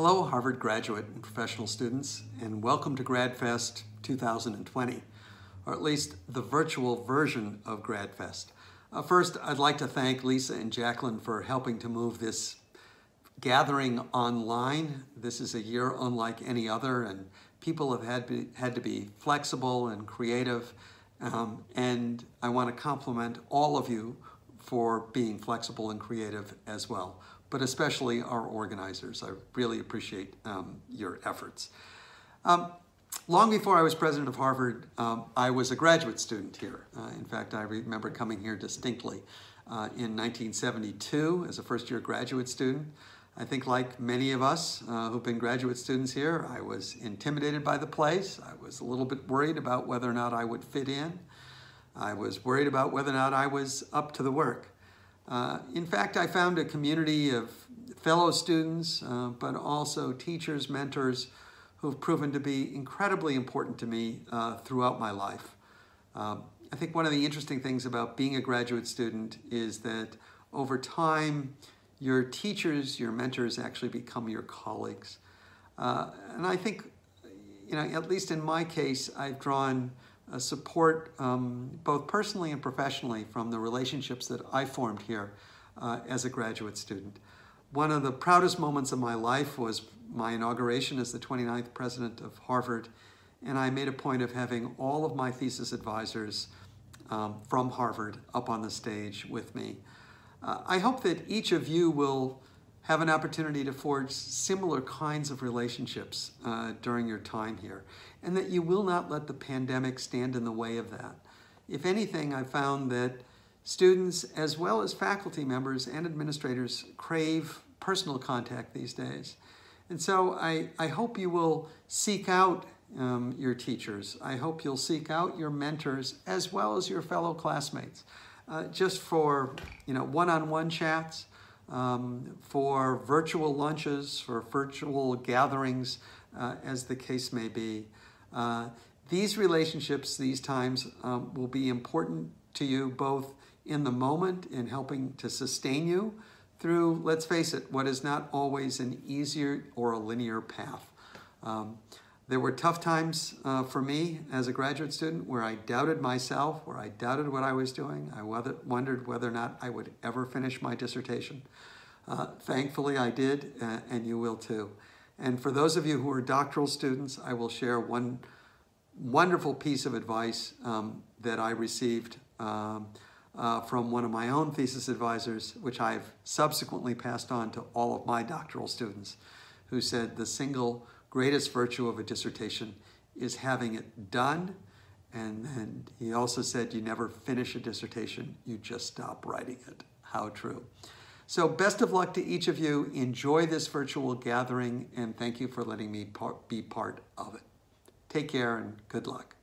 Hello, Harvard graduate and professional students, and welcome to GradFest 2020, or at least the virtual version of GradFest. First, I'd like to thank Lisa and Jacqueline for helping to move this gathering online. This is a year unlike any other, and people have had to be flexible and creative, and I want to compliment all of you for being flexible and creative as well, but especially our organizers. I really appreciate your efforts. Long before I was president of Harvard, I was a graduate student here. In fact, I remember coming here distinctly in 1972 as a first-year graduate student. I think like many of us who've been graduate students here, I was intimidated by the place. I was a little bit worried about whether or not I would fit in. I was worried about whether or not I was up to the work. In fact, I found a community of fellow students, but also teachers, mentors, who've proven to be incredibly important to me throughout my life. I think one of the interesting things about being a graduate student is that over time, your teachers, your mentors actually become your colleagues. And I think, at least in my case, I've drawn support both personally and professionally from the relationships that I formed here as a graduate student. One of the proudest moments of my life was my inauguration as the 29th president of Harvard, and I made a point of having all of my thesis advisors from Harvard up on the stage with me. I hope that each of you will have an opportunity to forge similar kinds of relationships during your time here, and that you will not let the pandemic stand in the way of that. If anything, I found that students, as well as faculty members and administrators, crave personal contact these days. And so I hope you will seek out your teachers. I hope you'll seek out your mentors as well as your fellow classmates, just for one-on-one chats, for virtual lunches, for virtual gatherings, as the case may be. These relationships, these times, will be important to you both in the moment in helping to sustain you through, let's face it, what is not always an easier or a linear path. There were tough times for me as a graduate student where I doubted myself, where I doubted what I was doing. I wondered whether or not I would ever finish my dissertation. Thankfully, I did, and you will too. And for those of you who are doctoral students, I will share one wonderful piece of advice that I received from one of my own thesis advisors, which I've subsequently passed on to all of my doctoral students, who said the single greatest virtue of a dissertation is having it done. And then he also said, you never finish a dissertation, you just stop writing it. How true. So best of luck to each of you. Enjoy this virtual gathering, and thank you for letting me be part of it. Take care and good luck.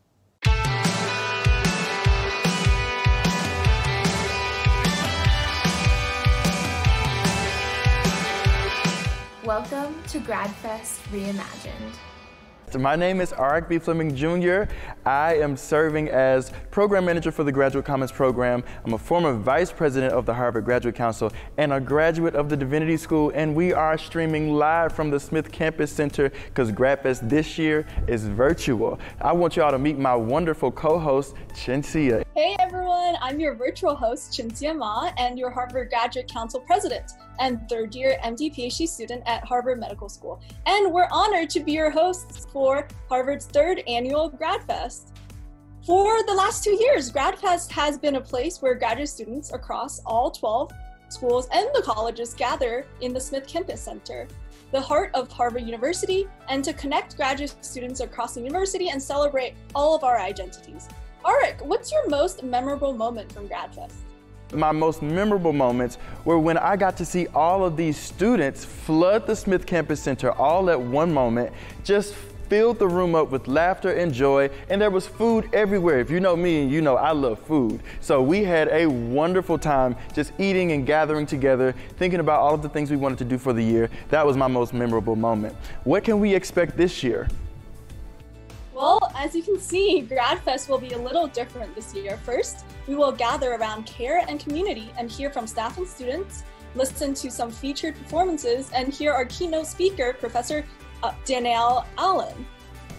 Welcome to GradFest Reimagined. My name is Arik B. Fleming Jr. I am serving as Program Manager for the Graduate Commons Program. I'm a former Vice President of the Harvard Graduate Council and a graduate of the Divinity School, and we are streaming live from the Smith Campus Center because GradFest this year is virtual. I want you all to meet my wonderful co-host, Chinsia. Hey everyone, I'm your virtual host, Chinsia Ma, and your Harvard Graduate Council President and third-year MD-PhD student at Harvard Medical School. And we're honored to be your hosts for Harvard's third annual GradFest. For the last 2 years, GradFest has been a place where graduate students across all 12 schools and the colleges gather in the Smith Campus Center, the heart of Harvard University, and to connect graduate students across the university and celebrate all of our identities. Arik, what's your most memorable moment from GradFest? My most memorable moments were when I got to see all of these students flood the Smith Campus Center all at one moment, just filled the room up with laughter and joy, and there was food everywhere. If you know me, you know I love food. So we had a wonderful time just eating and gathering together, thinking about all of the things we wanted to do for the year. That was my most memorable moment. What can we expect this year? Well, as you can see, GradFest will be a little different this year. First, we will gather around care and community and hear from staff and students, listen to some featured performances, and hear our keynote speaker, Professor Danielle Allen.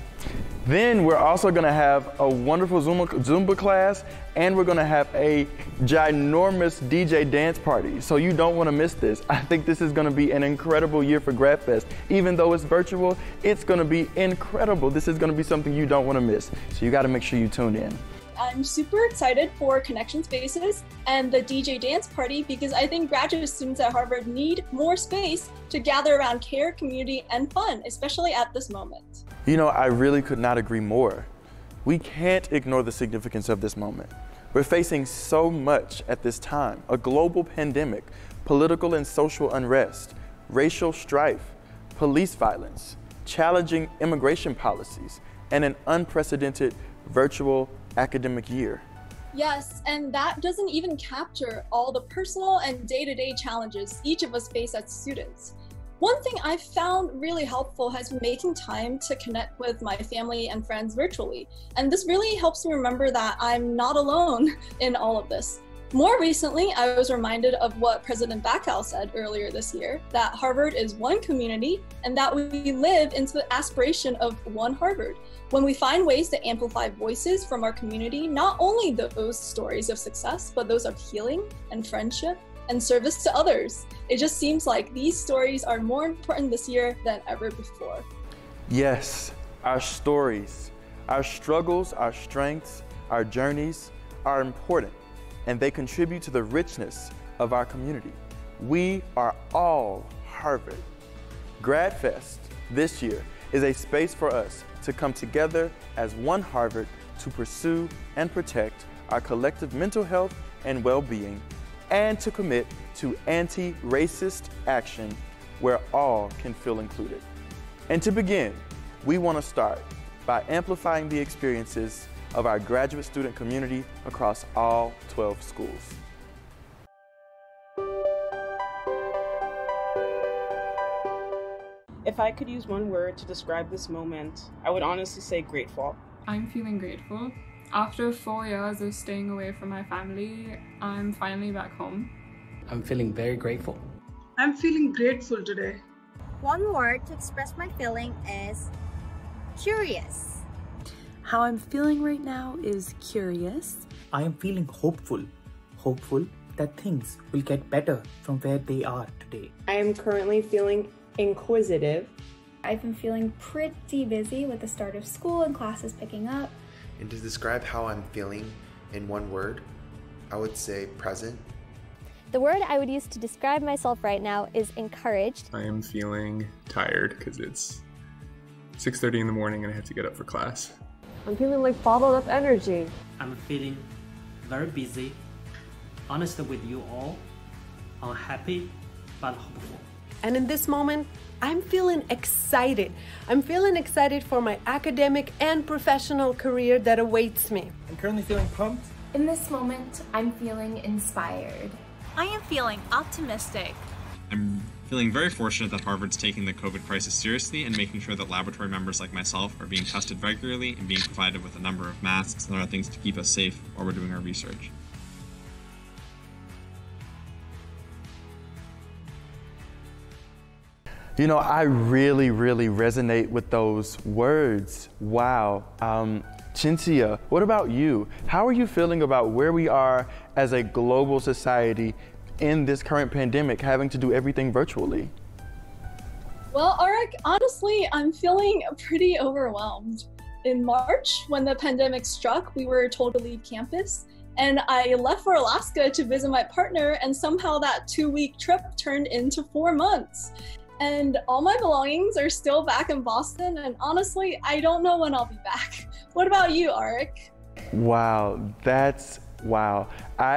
Then we're also going to have a wonderful Zumba class, and we're going to have a ginormous DJ dance party. So you don't want to miss this. I think this is going to be an incredible year for GradFest. Even though it's virtual, it's going to be incredible. This is going to be something you don't want to miss. So you got to make sure you tune in. I'm super excited for Connection Spaces and the DJ dance party because I think graduate students at Harvard need more space to gather around care, community, and fun, especially at this moment. You know, I really could not agree more. We can't ignore the significance of this moment. We're facing so much at this time: a global pandemic, political and social unrest, racial strife, police violence, challenging immigration policies, and an unprecedented virtual academic year. Yes, and that doesn't even capture all the personal and day-to-day challenges each of us face as students. One thing I've found really helpful has been making time to connect with my family and friends virtually. And this really helps me remember that I'm not alone in all of this. More recently, I was reminded of what President Bacow said earlier this year, that Harvard is one community and that we live into the aspiration of one Harvard. When we find ways to amplify voices from our community, not only those stories of success, but those of healing and friendship and service to others. It just seems like these stories are more important this year than ever before. Yes, our stories, our struggles, our strengths, our journeys are important, and they contribute to the richness of our community. We are all Harvard. GradFest this year is a space for us to come together as one Harvard to pursue and protect our collective mental health and well-being, and to commit to anti-racist action where all can feel included. And to begin, we want to start by amplifying the experiences of our graduate student community across all 12 schools. If I could use one word to describe this moment, I would honestly say grateful. I'm feeling grateful. After 4 years of staying away from my family, I'm finally back home. I'm feeling very grateful. I'm feeling grateful today. One word to express my feeling is curious. How I'm feeling right now is curious. I am feeling hopeful. Hopeful that things will get better from where they are today. I am currently feeling inquisitive. I've been feeling pretty busy with the start of school and classes picking up. And to describe how I'm feeling in one word, I would say present. The word I would use to describe myself right now is encouraged. I am feeling tired because it's 6:30 in the morning and I have to get up for class. I'm feeling like bottled up energy. I'm feeling very busy, honest with you all, unhappy but hopeful. And in this moment, I'm feeling excited. I'm feeling excited for my academic and professional career that awaits me. I'm currently feeling pumped. In this moment, I'm feeling inspired. I am feeling optimistic. I'm feeling very fortunate that Harvard's taking the COVID crisis seriously and making sure that laboratory members like myself are being tested regularly and being provided with a number of masks and other things to keep us safe while we're doing our research. You know, I really resonate with those words. Wow. Chintzia, what about you? How are you feeling about where we are as a global society in this current pandemic, having to do everything virtually? Well, Arik, honestly, I'm feeling pretty overwhelmed. In March, when the pandemic struck, we were told to leave campus, and I left for Alaska to visit my partner, and somehow that 2-week trip turned into 4 months. And all my belongings are still back in Boston, and honestly, I don't know when I'll be back. What about you, Arik? Wow, that's wow.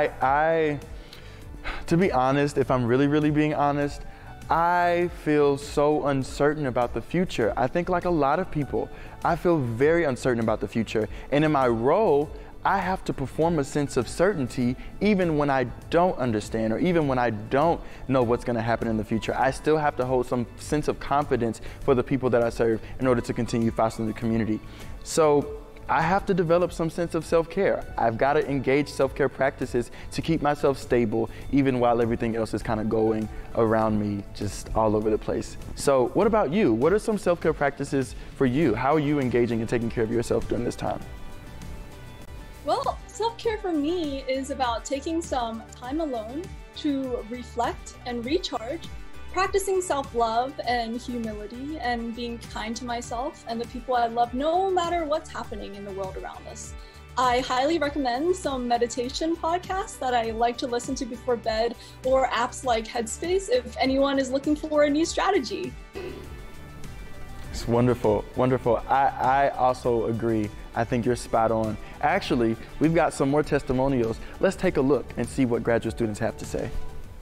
To be honest, if I'm really being honest, I feel so uncertain about the future. I think like a lot of people, I feel very uncertain about the future. And in my role, I have to perform a sense of certainty even when I don't understand or even when I don't know what's going to happen in the future. I still have to hold some sense of confidence for the people that I serve in order to continue fostering the community. So I have to develop some sense of self-care. I've got to engage self-care practices to keep myself stable even while everything else is kind of going around me just all over the place. So what about you? What are some self-care practices for you? How are you engaging and taking care of yourself during this time? Well, self-care for me is about taking some time alone to reflect and recharge, practicing self-love and humility, and being kind to myself and the people I love no matter what's happening in the world around us. I highly recommend some meditation podcasts that I like to listen to before bed, or apps like Headspace if anyone is looking for a new strategy. It's wonderful, wonderful. I also agree. I think you're spot on. Actually, we've got some more testimonials. Let's take a look and see what graduate students have to say.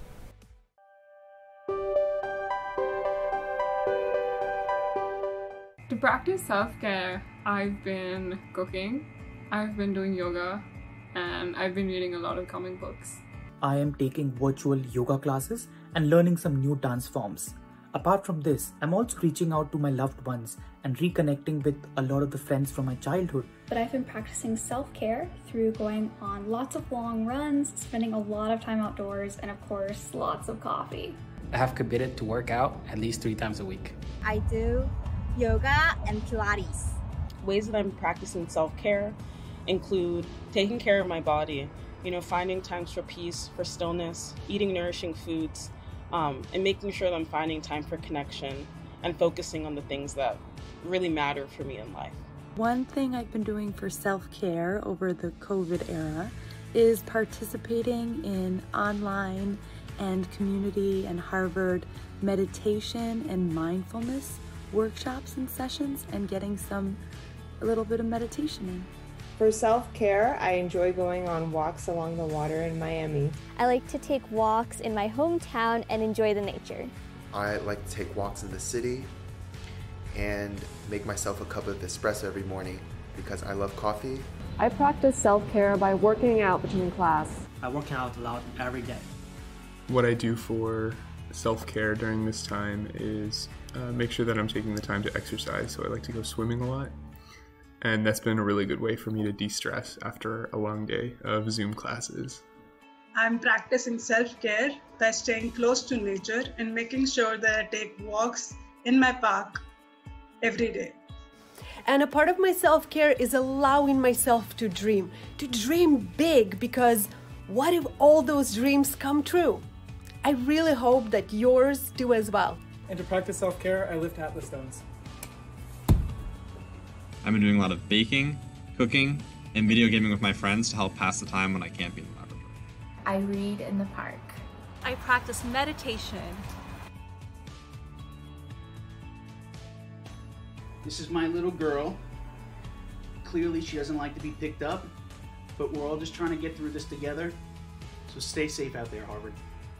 To practice self-care, I've been cooking, I've been doing yoga, and I've been reading a lot of comic books. I am taking virtual yoga classes and learning some new dance forms. Apart from this, I'm also reaching out to my loved ones and reconnecting with a lot of the friends from my childhood. But I've been practicing self-care through going on lots of long runs, spending a lot of time outdoors, and of course, lots of coffee. I have committed to work out at least 3 times a week. I do yoga and Pilates. Ways that I'm practicing self-care include taking care of my body, finding times for peace, for stillness, eating nourishing foods, and making sure that I'm finding time for connection and focusing on the things that really matter for me in life. One thing I've been doing for self-care over the COVID era is participating in online and community and Harvard meditation and mindfulness workshops and sessions and getting a little bit of meditation in. For self-care, I enjoy going on walks along the water in Miami. I like to take walks in my hometown and enjoy the nature. I like to take walks in the city and make myself a cup of espresso every morning because I love coffee. I practice self-care by working out between class. I work out loud every day. What I do for self-care during this time is make sure that I'm taking the time to exercise. So I like to go swimming a lot. And that's been a really good way for me to de-stress after a long day of Zoom classes. I'm practicing self-care by staying close to nature and making sure that I take walks in my park every day. And a part of my self-care is allowing myself to dream big, because what if all those dreams come true? I really hope that yours do as well. And to practice self-care, I lift Atlas stones. I've been doing a lot of baking, cooking, and video gaming with my friends to help pass the time when I can't be in the laboratory. I read in the park. I practice meditation. This is my little girl. Clearly she doesn't like to be picked up, but we're all just trying to get through this together. So stay safe out there, Harvard.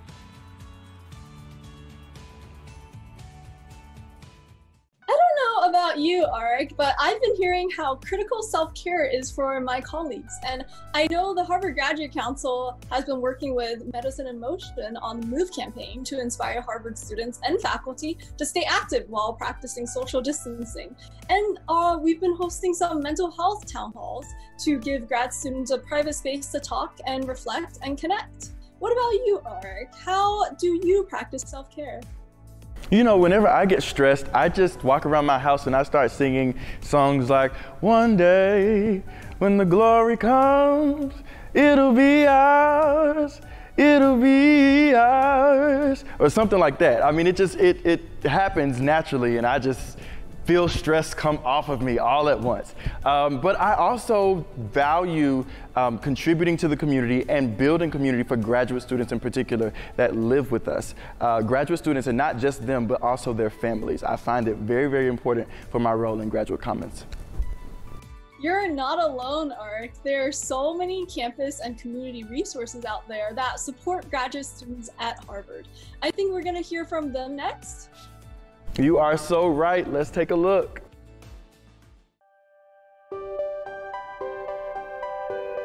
About you, Arik, but I've been hearing how critical self-care is for my colleagues, and I know the Harvard Graduate Council has been working with Medicine in Motion on the MOVE campaign to inspire Harvard students and faculty to stay active while practicing social distancing. And we've been hosting some mental health town halls to give grad students a private space to talk and reflect and connect. What about you, Arik? How do you practice self-care? Whenever I get stressed, I just walk around my house and I start singing songs like, "One day when the glory comes, it'll be ours, it'll be ours," or something like that. I mean, it happens naturally, and I just feel stress come off of me all at once. But I also value contributing to the community and building community for graduate students in particular that live with us. Graduate students, and not just them, but also their families. I find it very, very important for my role in Graduate Commons. You're not alone, Arik. There are so many campus and community resources out there that support graduate students at Harvard. I think we're gonna hear from them next. You are so right. Let's take a look.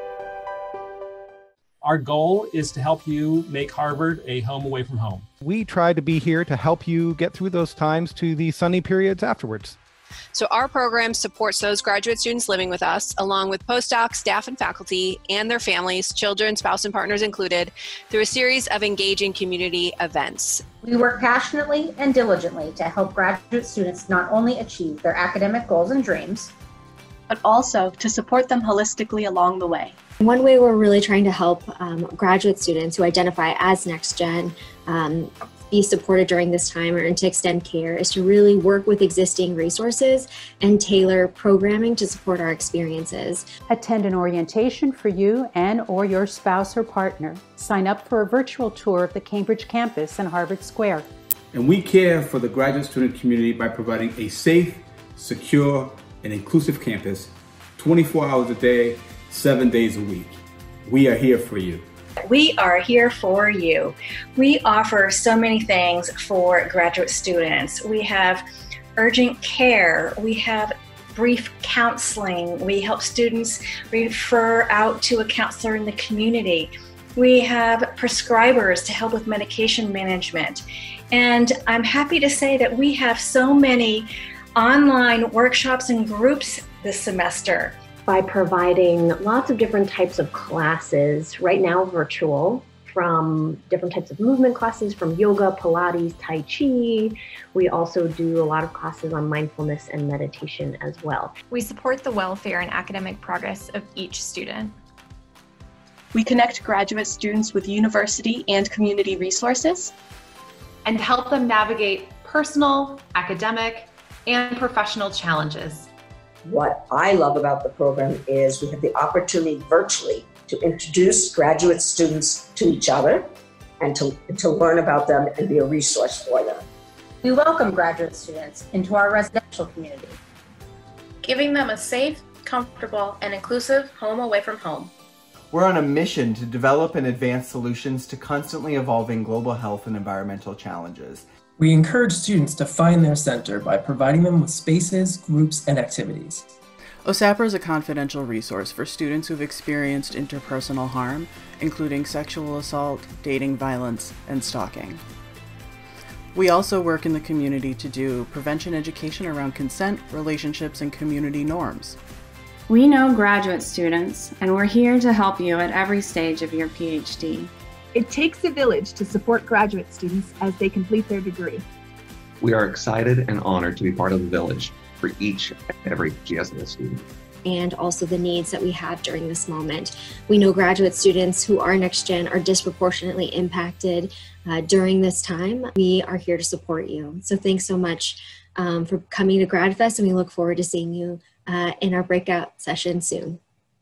Our goal is to help you make Harvard a home away from home. We try to be here to help you get through those times to the sunny periods afterwards. So our program supports those graduate students living with us, along with postdocs, staff, and faculty, and their families, children, spouse, and partners included, through a series of engaging community events. We work passionately and diligently to help graduate students not only achieve their academic goals and dreams, but also to support them holistically along the way. One way we're really trying to help graduate students who identify as next gen be supported during this time and to extend care is to really work with existing resources and tailor programming to support our experiences. Attend an orientation for you and or your spouse or partner. Sign up for a virtual tour of the Cambridge campus and Harvard Square. And we care for the graduate student community by providing a safe, secure, and inclusive campus 24 hours a day, 7 days a week. We are here for you. We are here for you. We offer so many things for graduate students. We have urgent care. We have brief counseling. We help students refer out to a counselor in the community. We have prescribers to help with medication management. And I'm happy to say that we have so many online workshops and groups this semester. By providing lots of different types of classes, right now virtual, from different types of movement classes, from yoga, Pilates, Tai Chi. We also do a lot of classes on mindfulness and meditation as well. We support the welfare and academic progress of each student. We connect graduate students with university and community resources and help them navigate personal, academic, and professional challenges. What I love about the program is we have the opportunity virtually to introduce graduate students to each other and to learn about them and be a resource for them. we welcome graduate students into our residential community, giving them a safe, comfortable, and inclusive home away from home. We're on a mission to develop and advance solutions to constantly evolving global health and environmental challenges. We encourage students to find their center by providing them with spaces, groups, and activities. OSAPR is a confidential resource for students who've experienced interpersonal harm, including sexual assault, dating violence, and stalking. We also work in the community to do prevention education around consent, relationships, and community norms. We know graduate students, and we're here to help you at every stage of your PhD. It takes a village to support graduate students as they complete their degree. We are excited and honored to be part of the village for each and every GSS student. And also the needs that we have during this moment. We know graduate students who are next gen are disproportionately impacted during this time. We are here to support you. So thanks so much for coming to GradFest, and we look forward to seeing you in our breakout session soon.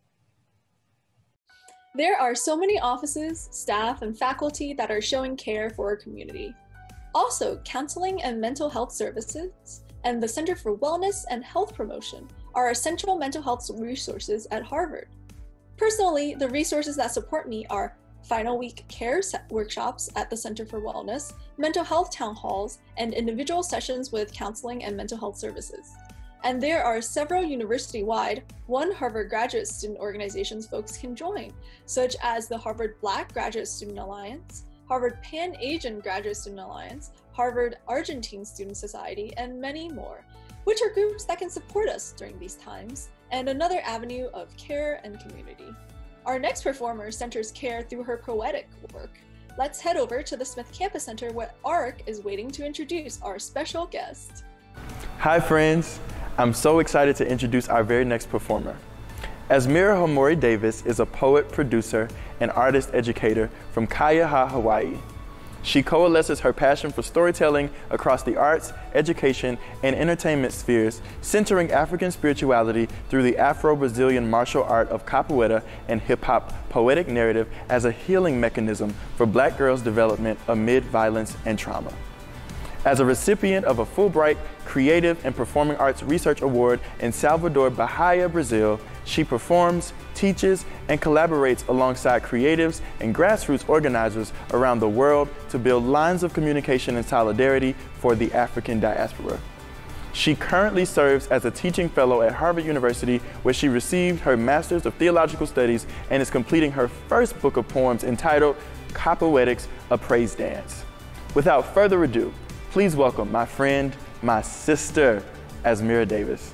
There are so many offices, staff, and faculty that are showing care for our community. Also, counseling and mental health services and the Center for Wellness and Health Promotion are essential mental health resources at Harvard. Personally, the resources that support me are final week care workshops at the Center for Wellness, mental health town halls, and individual sessions with counseling and mental health services. And there are several university-wide Harvard graduate student organizations folks can join, such as the Harvard Black Graduate Student Alliance, Harvard Pan-Asian Graduate Student Alliance, Harvard Argentine Student Society, and many more, which are groups that can support us during these times, and another avenue of care and community. Our next performer centers care through her poetic work. Let's head over to the Smith Campus Center where ARC is waiting to introduce our special guest. Hi friends, I'm so excited to introduce our very next performer. Asmira Homori Davis is a poet, producer, and artist educator from Kaiaha, Hawaii. She coalesces her passion for storytelling across the arts, education, and entertainment spheres, centering African spirituality through the Afro-Brazilian martial art of capoeira and hip-hop poetic narrative as a healing mechanism for Black girls' development amid violence and trauma. As a recipient of a Fulbright Creative and Performing Arts Research Award in Salvador, Bahia, Brazil, she performs, teaches, and collaborates alongside creatives and grassroots organizers around the world to build lines of communication and solidarity for the African diaspora. She currently serves as a teaching fellow at Harvard University, where she received her Master's of Theological Studies and is completing her first book of poems entitled Capoetics, A Praise Dance. Without further ado, please welcome my friend, my sister, Asmira Davis.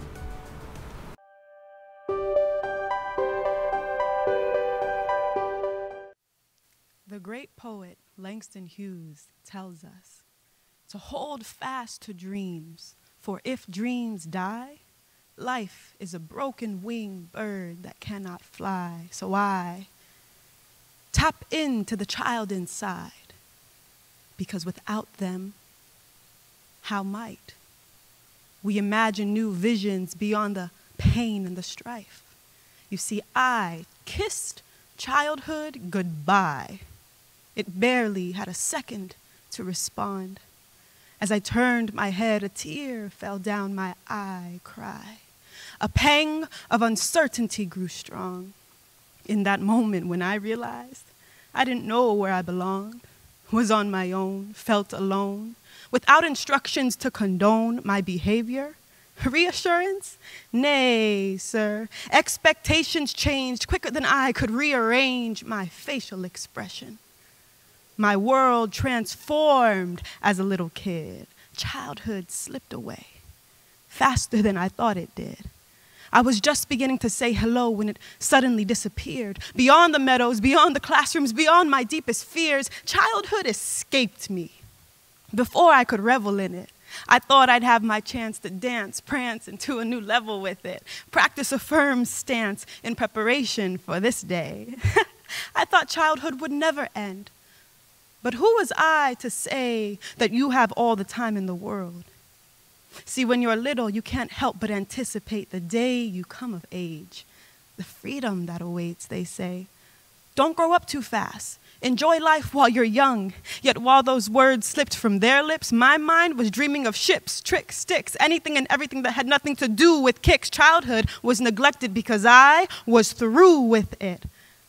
The great poet Langston Hughes tells us to hold fast to dreams, for if dreams die, life is a broken-winged bird that cannot fly. So I tap into the child inside, because without them, how might we imagine new visions beyond the pain and the strife? You see, I kissed childhood goodbye. It barely had a second to respond. As I turned my head, a tear fell down my eye, cry. A pang of uncertainty grew strong. In that moment when I realized I didn't know where I belonged, was on my own, felt alone, without instructions to condone my behavior, reassurance? Nay, sir. Expectations changed quicker than I could rearrange my facial expression. My world transformed as a little kid. Childhood slipped away faster than I thought it did. I was just beginning to say hello when it suddenly disappeared. Beyond the meadows, beyond the classrooms, beyond my deepest fears, childhood escaped me. Before I could revel in it, I thought I'd have my chance to dance, prance into a new level with it, practice a firm stance in preparation for this day. I thought childhood would never end. But who was I to say that you have all the time in the world? See, when you're little, you can't help but anticipate the day you come of age, the freedom that awaits, they say. Don't grow up too fast. Enjoy life while you're young. Yet while those words slipped from their lips, my mind was dreaming of ships, tricks, sticks, anything and everything that had nothing to do with kicks. Childhood was neglected because I was through with it.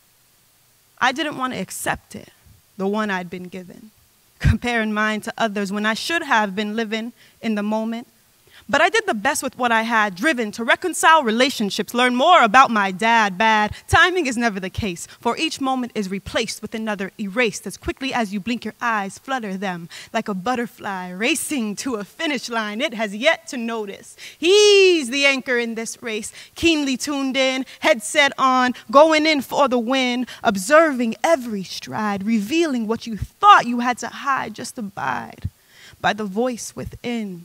I didn't want to accept it, the one I'd been given, comparing mine to others when I should have been living in the moment. But I did the best with what I had, driven to reconcile relationships, learn more about my dad. Bad timing is never the case, for each moment is replaced with another, erased as quickly as you blink your eyes, flutter them like a butterfly racing to a finish line it has yet to notice. He's the anchor in this race, keenly tuned in, headset on, going in for the win, observing every stride, revealing what you thought you had to hide. Just abide by the voice within.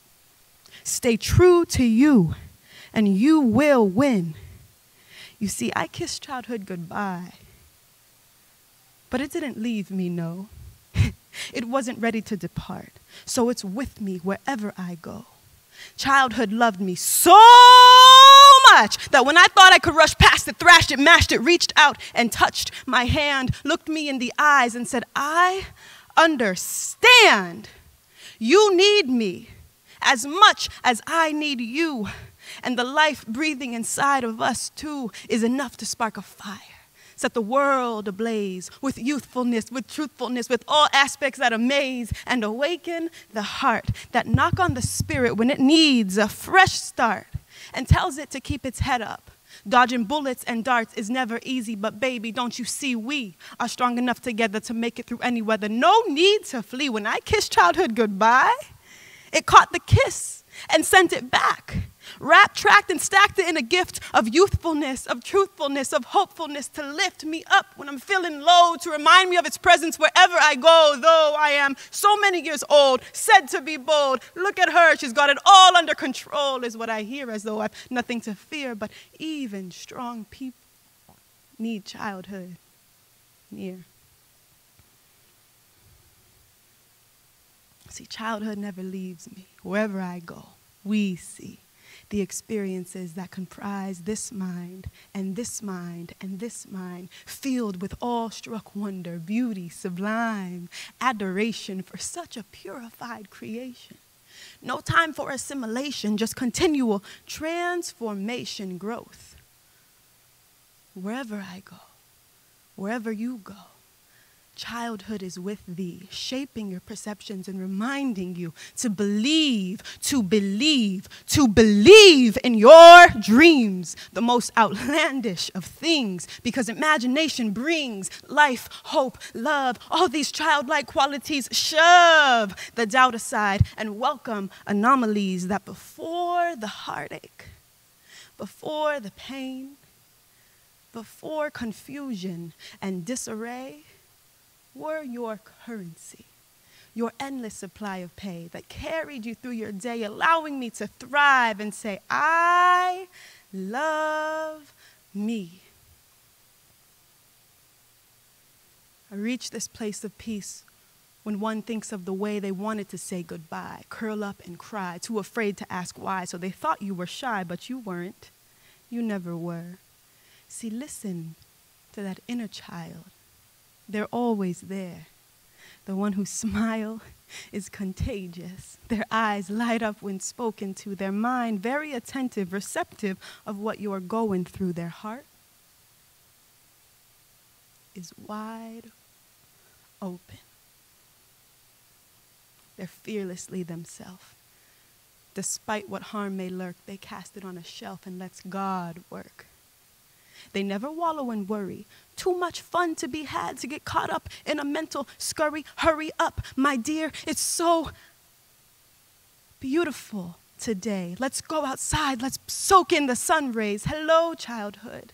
Stay true to you, and you will win. You see, I kissed childhood goodbye, but it didn't leave me, no. It wasn't ready to depart, so it's with me wherever I go. Childhood loved me so much that when I thought I could rush past it, thrashed it, mashed it, reached out and touched my hand, looked me in the eyes and said, I understand. You need me as much as I need you. And the life breathing inside of us too is enough to spark a fire. Set the world ablaze with youthfulness, with truthfulness, with all aspects that amaze and awaken the heart, that knock on the spirit when it needs a fresh start and tells it to keep its head up. Dodging bullets and darts is never easy, but baby, don't you see we are strong enough together to make it through any weather. No need to flee. When I kissed childhood goodbye, it caught the kiss and sent it back. Wrapped, tracked, and stacked it in a gift of youthfulness, of truthfulness, of hopefulness to lift me up when I'm feeling low, to remind me of its presence wherever I go. Though I am so many years old, said to be bold. Look at her, she's got it all under control, is what I hear, as though I've nothing to fear. But even strong people need childhood near. See, childhood never leaves me. Wherever I go, we see the experiences that comprise this mind and this mind and this mind, filled with awe-struck wonder, beauty, sublime, adoration for such a purified creation. No time for assimilation, just continual transformation, growth. Wherever I go, wherever you go, Childhood is with thee, shaping your perceptions and reminding you to believe, to believe, to believe in your dreams, the most outlandish of things, because imagination brings life, hope, love, all these childlike qualities. Shove the doubt aside and welcome anomalies that before the heartache, before the pain, before confusion and disarray, were your currency, your endless supply of pay that carried you through your day, allowing me to thrive and say, I love me. I reach this place of peace when one thinks of the way they wanted to say goodbye, curl up and cry, too afraid to ask why. So they thought you were shy, but you weren't. You never were. See, listen to that inner child. They're always there. The one whose smile is contagious. Their eyes light up when spoken to. Their mind very attentive, receptive of what you are going through. Their heart is wide open. They're fearlessly themselves. Despite what harm may lurk, they cast it on a shelf and lets God work. They never wallow in worry. Too much fun to be had to get caught up in a mental scurry. Hurry up, my dear. It's so beautiful today. Let's go outside. Let's soak in the sun rays. Hello, childhood.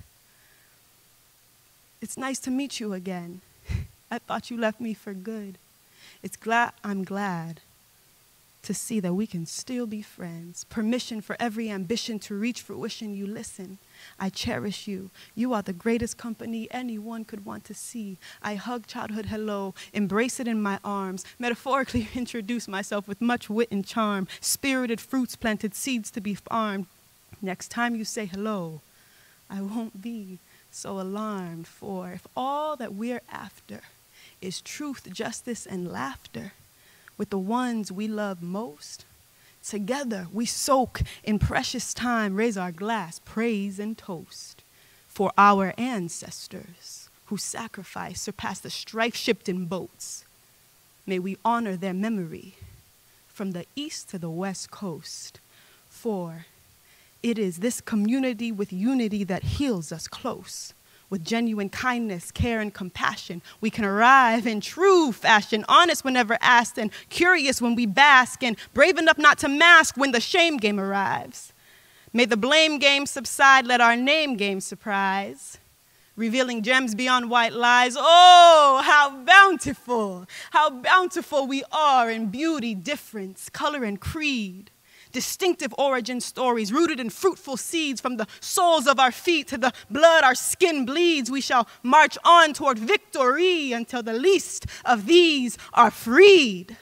It's nice to meet you again. I thought you left me for good. I'm glad to see that we can still be friends. Permission for every ambition to reach fruition. You listen. I cherish you. You are the greatest company anyone could want to see. I hug childhood hello, embrace it in my arms, metaphorically introduce myself with much wit and charm, spirited fruits planted seeds to be farmed. Next time you say hello, I won't be so alarmed, for if all that we're after is truth, justice, and laughter, with the ones we love most, together we soak in precious time, raise our glass, praise and toast for our ancestors who sacrificed, surpassed the strife shipped in boats. May we honor their memory from the east to the west coast, for it is this community with unity that heals us close. With genuine kindness, care, and compassion, we can arrive in true fashion, honest whenever asked, and curious when we bask, and brave enough not to mask when the shame game arrives. May the blame game subside, let our name game surprise, revealing gems beyond white lies. Oh, how bountiful we are in beauty, difference, color, and creed. Distinctive origin stories rooted in fruitful seeds, from the soles of our feet to the blood our skin bleeds. We shall march on toward victory until the least of these are freed.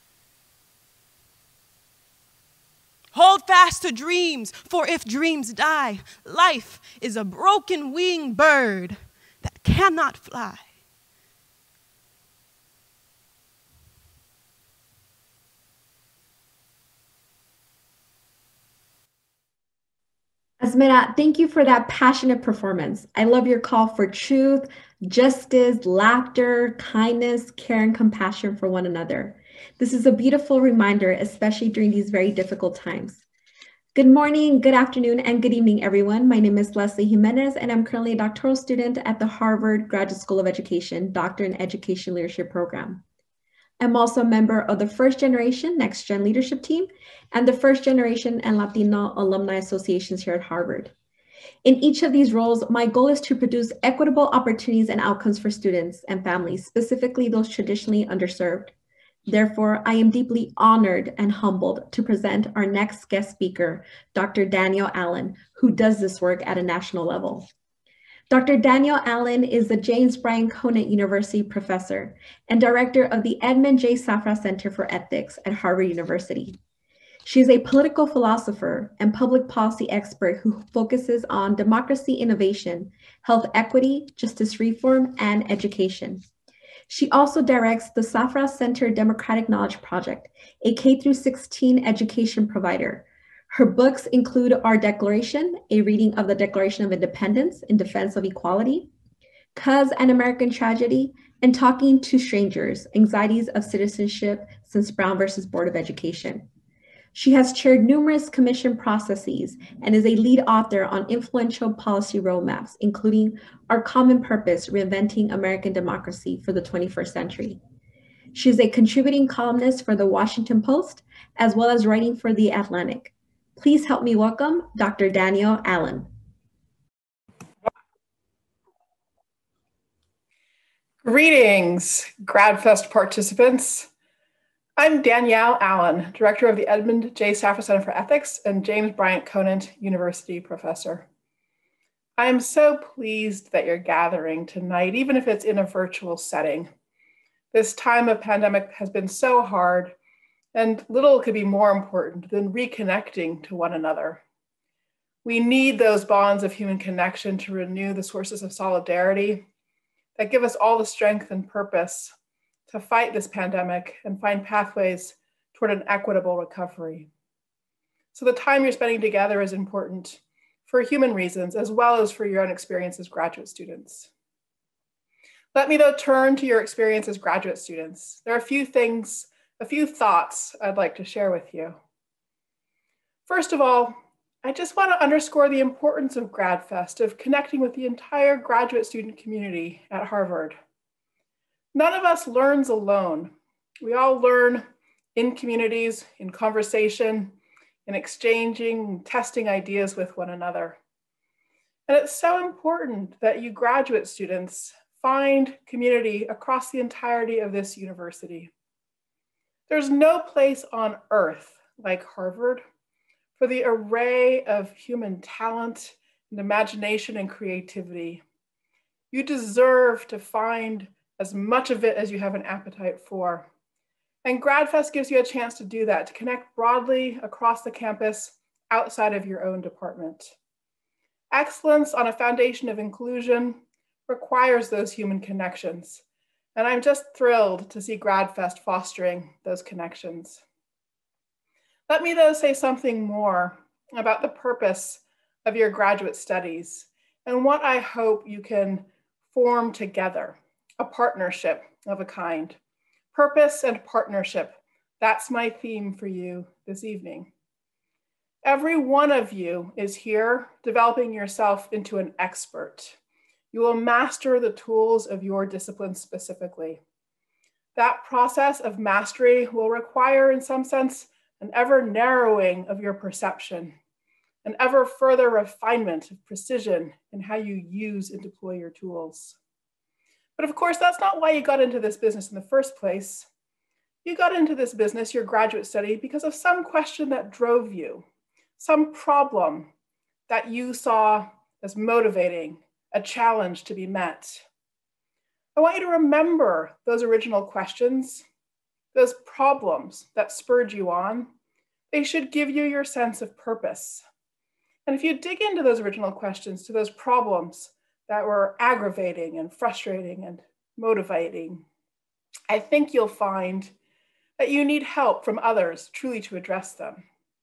Hold fast to dreams, for if dreams die, life is a broken winged bird that cannot fly. Asmira, thank you for that passionate performance. I love your call for truth, justice, laughter, kindness, care, and compassion for one another. This is a beautiful reminder, especially during these very difficult times. Good morning, good afternoon, and good evening, everyone. My name is Leslie Jimenez, and I'm currently a doctoral student at the Harvard Graduate School of Education, Doctor in Education Leadership Program. I'm also a member of the First Generation Next Gen Leadership Team and the First Generation and Latino Alumni Associations here at Harvard. In each of these roles, my goal is to produce equitable opportunities and outcomes for students and families, specifically those traditionally underserved. Therefore, I am deeply honored and humbled to present our next guest speaker, Dr. Daniel Allen, who does this work at a national level. Dr. Daniel Allen is the James Bryan Conant University professor and director of the Edmund J. Safra Center for Ethics at Harvard University. She is a political philosopher and public policy expert who focuses on democracy innovation, health equity, justice reform, and education. She also directs the Safra Center Democratic Knowledge Project, a K-16 education provider. Her books include Our Declaration, a reading of the Declaration of Independence in Defense of Equality, 'Cause an American Tragedy, and Talking to Strangers, Anxieties of Citizenship Since Brown versus Board of Education. She has chaired numerous commission processes and is a lead author on influential policy roadmaps, including Our Common Purpose, Reinventing American Democracy for the 21st Century. She is a contributing columnist for the Washington Post, as well as writing for The Atlantic. Please help me welcome Dr. Danielle Allen. Greetings, GradFest participants. I'm Danielle Allen, Director of the Edmund J. Safra Center for Ethics and James Bryant Conant University Professor. I am so pleased that you're gathering tonight, even if it's in a virtual setting. This time of pandemic has been so hard, and little could be more important than reconnecting to one another. We need those bonds of human connection to renew the sources of solidarity that give us all the strength and purpose to fight this pandemic and find pathways toward an equitable recovery. So the time you're spending together is important for human reasons, as well as for your own experience as graduate students. Let me, though, turn to your experience as graduate students. There are a few thoughts I'd like to share with you. First of all, I just want to underscore the importance of GradFest, of connecting with the entire graduate student community at Harvard. None of us learns alone. We all learn in communities, in conversation, in exchanging, testing ideas with one another. And it's so important that you graduate students find community across the entirety of this university. There's no place on earth like Harvard for the array of human talent and imagination and creativity. You deserve to find as much of it as you have an appetite for. And GradFest gives you a chance to do that, to connect broadly across the campus outside of your own department. Excellence on a foundation of inclusion requires those human connections. And I'm just thrilled to see GradFest fostering those connections. Let me, though, say something more about the purpose of your graduate studies and what I hope you can form together, a partnership of a kind. Purpose and partnership, that's my theme for you this evening. Every one of you is here developing yourself into an expert. You will master the tools of your discipline specifically. That process of mastery will require, in some sense, an ever narrowing of your perception, an ever further refinement of precision in how you use and deploy your tools. But of course, that's not why you got into this business in the first place. You got into this business, your graduate study, because of some question that drove you, some problem that you saw as motivating, a challenge to be met. I want you to remember those original questions, those problems that spurred you on. They should give you your sense of purpose. And if you dig into those original questions, to those problems that were aggravating and frustrating and motivating, I think you'll find that you need help from others truly to address them.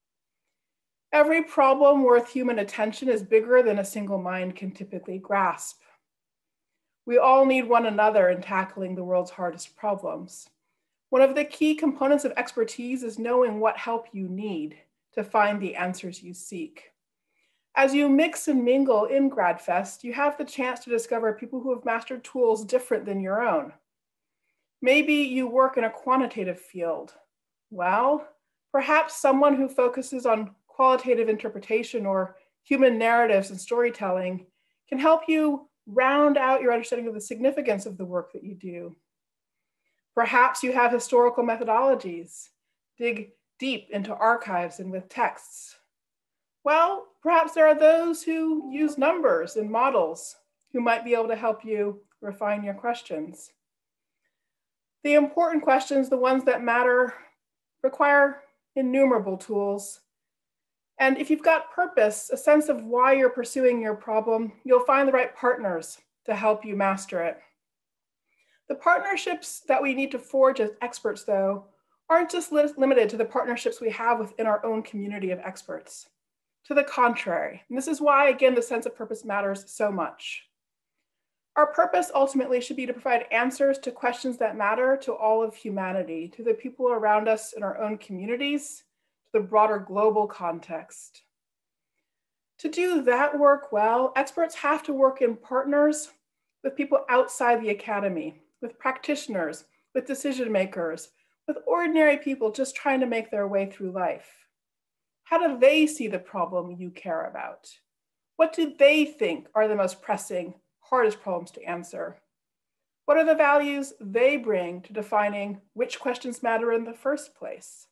Every problem worth human attention is bigger than a single mind can typically grasp. We all need one another in tackling the world's hardest problems. One of the key components of expertise is knowing what help you need to find the answers you seek. As you mix and mingle in GradFest, you have the chance to discover people who have mastered tools different than your own. Maybe you work in a quantitative field. Well, perhaps someone who focuses on qualitative interpretation or human narratives and storytelling can help you round out your understanding of the significance of the work that you do. Perhaps you have historical methodologies, dig deep into archives and with texts. Well, perhaps there are those who use numbers and models who might be able to help you refine your questions. The important questions, the ones that matter, require innumerable tools. And if you've got purpose, a sense of why you're pursuing your problem, you'll find the right partners to help you master it. The partnerships that we need to forge as experts, though, aren't just limited to the partnerships we have within our own community of experts. To the contrary, and this is why, again, the sense of purpose matters so much. Our purpose ultimately should be to provide answers to questions that matter to all of humanity, to the people around us in our own communities, to the broader global context. To do that work well, experts have to work in partners with people outside the academy, with practitioners, with decision makers, with ordinary people just trying to make their way through life. How do they see the problem you care about? What do they think are the most pressing, hardest problems to answer? What are the values they bring to defining which questions matter in the first place?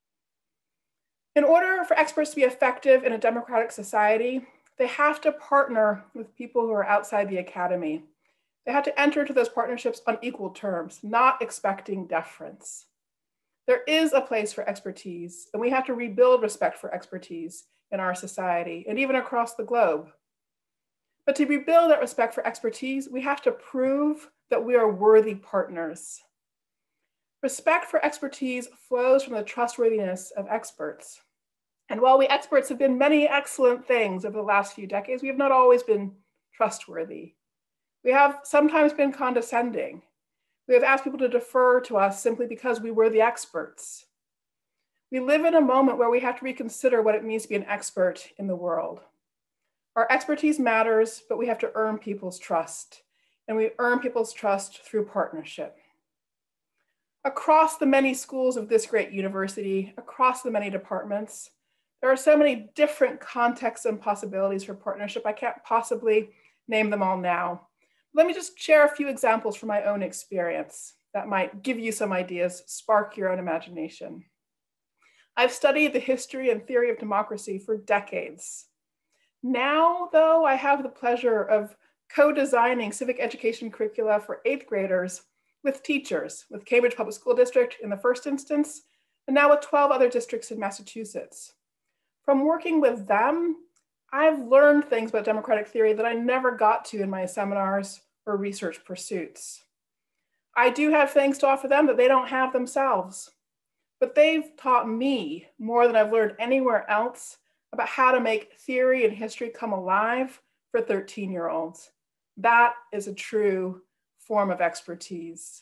In order for experts to be effective in a democratic society, they have to partner with people who are outside the academy. They have to enter into those partnerships on equal terms, not expecting deference. There is a place for expertise, and we have to rebuild respect for expertise in our society and even across the globe. But to rebuild that respect for expertise, we have to prove that we are worthy partners. Respect for expertise flows from the trustworthiness of experts. And while we experts have been many excellent things over the last few decades, we have not always been trustworthy. We have sometimes been condescending. We have asked people to defer to us simply because we were the experts. We live in a moment where we have to reconsider what it means to be an expert in the world. Our expertise matters, but we have to earn people's trust. And we earn people's trust through partnership. Across the many schools of this great university, across the many departments, there are so many different contexts and possibilities for partnership. I can't possibly name them all now. Let me just share a few examples from my own experience that might give you some ideas, spark your own imagination. I've studied the history and theory of democracy for decades. Now, though, I have the pleasure of co-designing civic education curricula for 8th graders with teachers, with Cambridge Public School District in the first instance, and now with 12 other districts in Massachusetts. From working with them, I've learned things about democratic theory that I never got to in my seminars or research pursuits. I do have things to offer them that they don't have themselves, but they've taught me more than I've learned anywhere else about how to make theory and history come alive for 13-year-olds. That is a true form of expertise.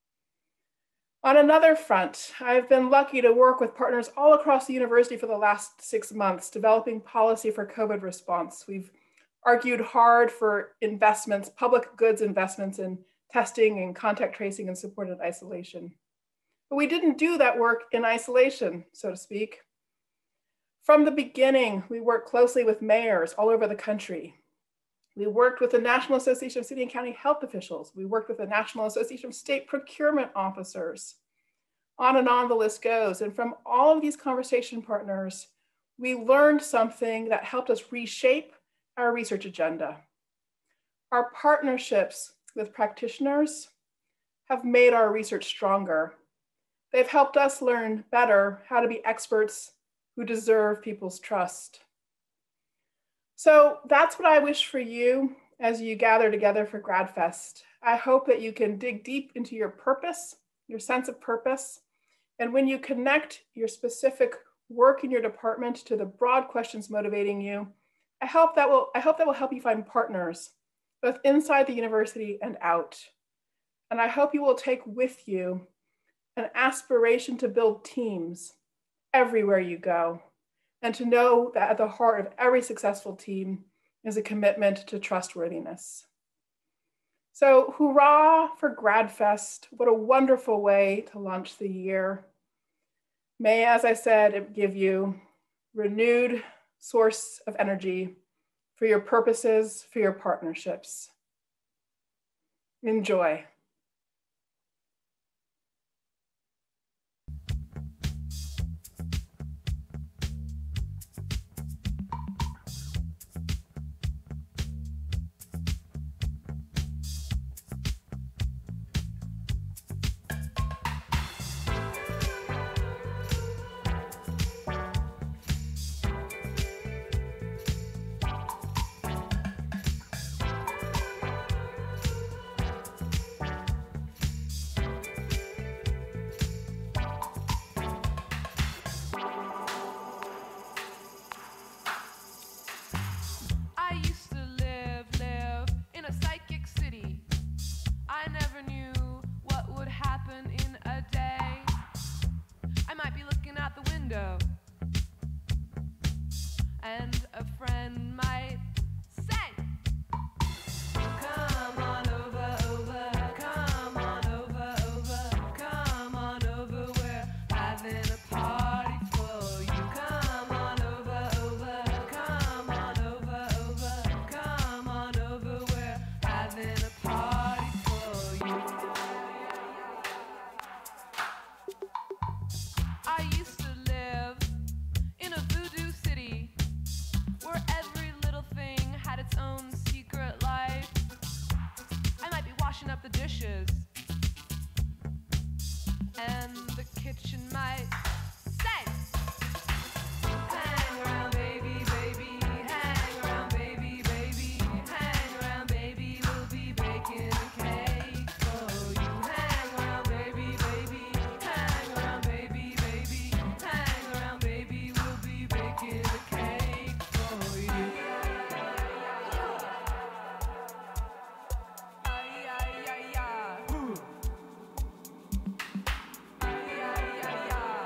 On another front, I've been lucky to work with partners all across the university for the last 6 months, developing policy for COVID response. We've argued hard for investments, public goods investments in testing and contact tracing and supported isolation. But we didn't do that work in isolation, so to speak. From the beginning, we worked closely with mayors all over the country. We worked with the National Association of City and County Health Officials. We worked with the National Association of State Procurement Officers. On and on the list goes. And from all of these conversation partners, we learned something that helped us reshape our research agenda. Our partnerships with practitioners have made our research stronger. They've helped us learn better how to be experts who deserve people's trust. So that's what I wish for you as you gather together for GradFest. I hope that you can dig deep into your purpose, your sense of purpose, and when you connect your specific work in your department to the broad questions motivating you, I hope that will help you find partners, both inside the university and out. And I hope you will take with you an aspiration to build teams everywhere you go, and to know that at the heart of every successful team is a commitment to trustworthiness. So hurrah for GradFest. What a wonderful way to launch the year. May, as I said, it give you renewed source of energy for your purposes, for your partnerships. Enjoy. window, and a friend might say, come on over, over, come on over, over, come on over, we're having a party for you. Come on over, over, come on over, over, come on over, we're having a party for you. I used to live in a voodoo city where every little thing had its own secret life. I might be washing up the dishes, and the kitchen might say, hang around, baby, baby, hang around, baby, baby, hang around, baby, we'll be baking a cake for you. Hang around, baby, baby, hang around, baby, baby, hang around, baby, we'll be baking a cake for you. Ay, ay, ay, ay. Ay, ay, ay, ay.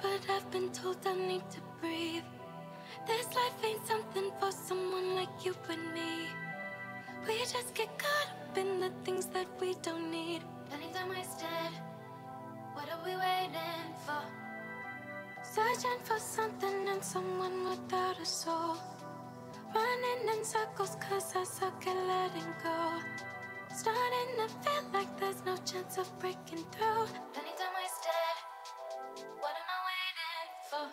but I've been told I need to breathe. This life ain't something for someone like you and me. We just get caught up in the things that we don't need. Anytime wasted, what are we waiting for? Searching for something and someone without a soul. Running in circles cause I suck at letting go. Starting to feel like there's no chance of breaking through. Anytime wasted, what am I waiting for?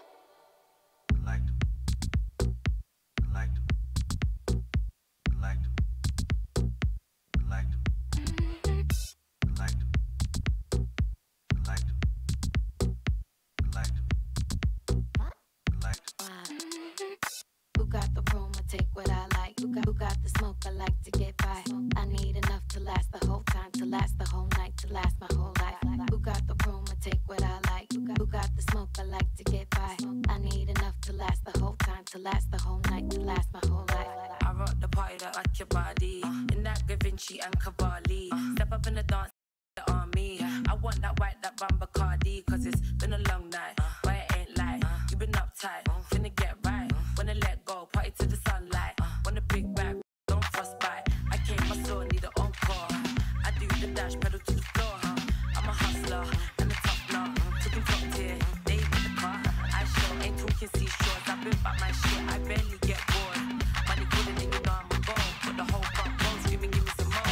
Who got the room to take what I like? Who got the smoke I like to get by? I need enough to last the whole time, to last the whole night, to last my whole life. Who got the room to take what I like? Who got the smoke I like to get by? I need enough to last the whole time, to last the whole night, to last my whole life. I rock the party that like your body. In that Da Vinci and Cavalli. Step up in the dance on me. I want that white, that Bamba Cardi. Cause it's been a long night, but it ain't like you been uptight, finna get right. Wanna let go, party to the sunlight. Wanna big back, don't frostbite. I came my soul, need an encore. I do the dash, pedal to the floor. I'm a hustler and a tough nut. Talking top tier, they hit the car. I sure ain't talking seashores. I've been back my shit, I barely get bored. Money calling and you know I'm a goal. Put the whole front row screaming, give me some more.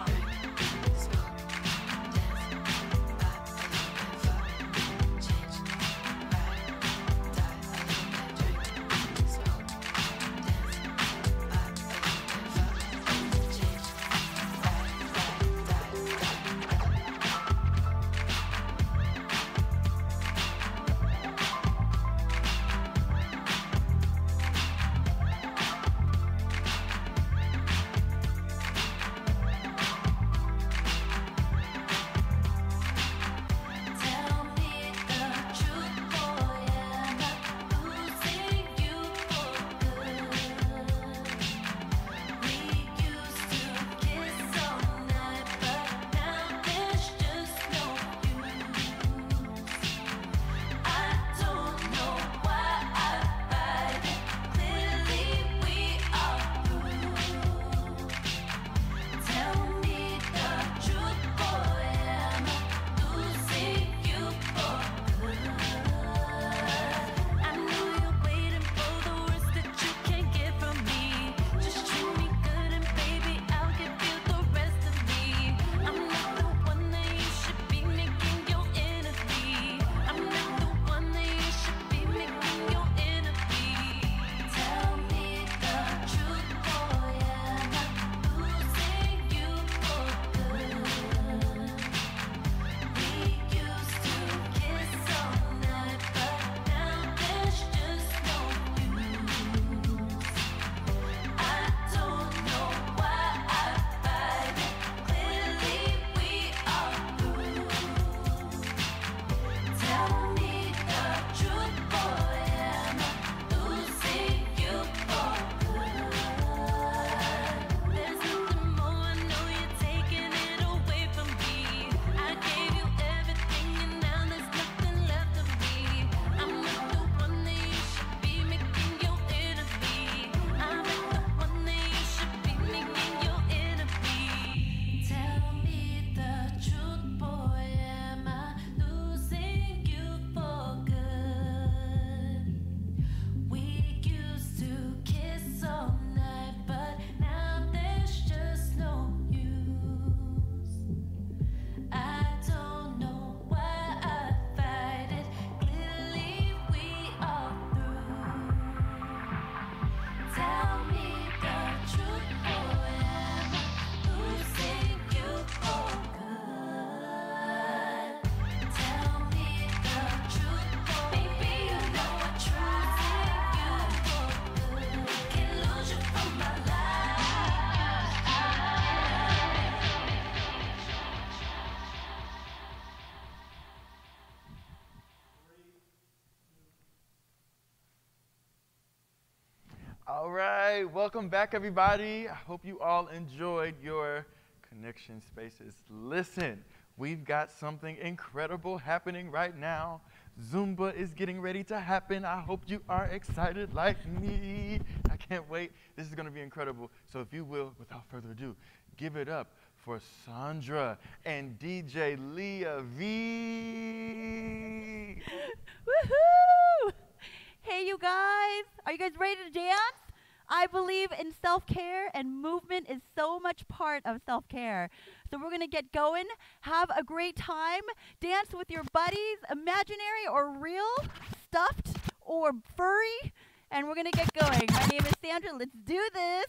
All right, welcome back, everybody. I hope you all enjoyed your connection spaces. Listen, we've got something incredible happening right now. Zumba is getting ready to happen. I hope you are excited like me. I can't wait. This is going to be incredible. So if you will, without further ado, give it up for Sandra and DJ Leah V. Woohoo! Hey, you guys. Are you guys ready to dance? I believe in self-care, and movement is so much part of self-care. So we're going to get going. Have a great time. Dance with your buddies, imaginary or real, stuffed or furry. And we're going to get going. My name is Sandra. Let's do this.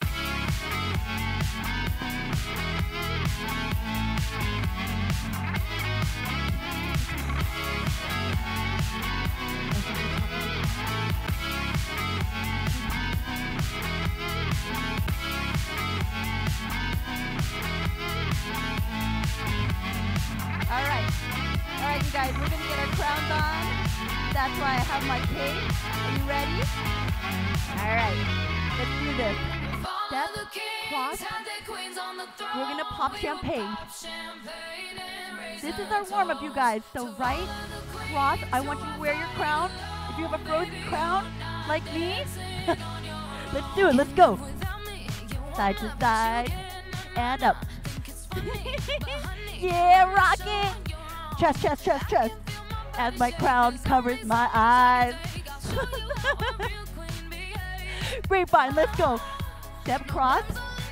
All right, you guys, we're gonna get our crowns on. That's why I have my cape. Are you ready? All right, let's do this. Step, cross. We're gonna pop champagne. This is our warm-up, you guys. So right, cross. I want you to wear your crown. If you have a frozen crown, like me, let's do it. Let's go. Side to side and up. Yeah, rock it! Chest, chest, chest, chest. As my crown covers my eyes. Grapevine, let's go. Step cross.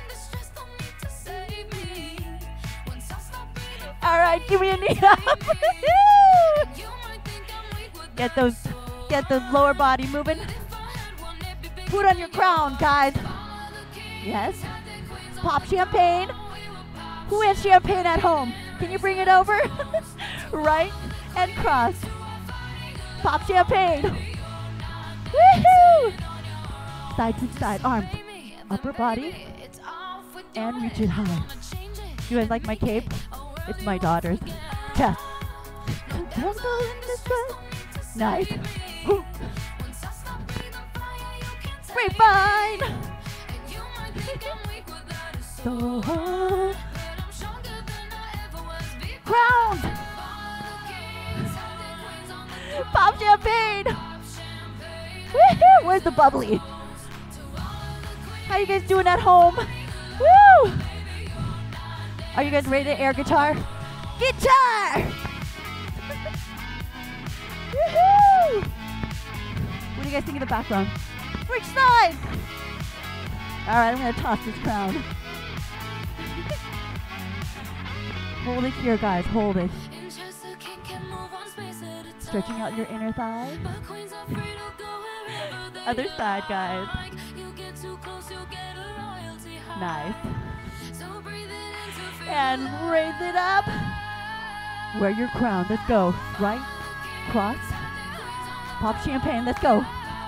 All right, give me a knee up. Get those lower body moving. Put on your crown, guys. Yes. Pop champagne. Who has champagne at home? Can you bring it over? Right and cross. Pop champagne. Woohoo! Side to side, arm, upper body, and reach it high. You guys like my cape? It's my daughter's. Chest. Nice. Woo. Grapevine. So crown. Pop champagne. Woohoo! Where's the bubbly? How you guys doing at home? Woo! Are you guys ready to air guitar? Guitar! Woohoo! What do you guys think of the background? Which side? All right, I'm gonna toss this crown. Hold it here, guys. Hold it. Stretching out your inner thigh. Other side, guys. Nice. And raise it up. Wear your crown. Let's go. Right, cross, pop champagne. Let's go.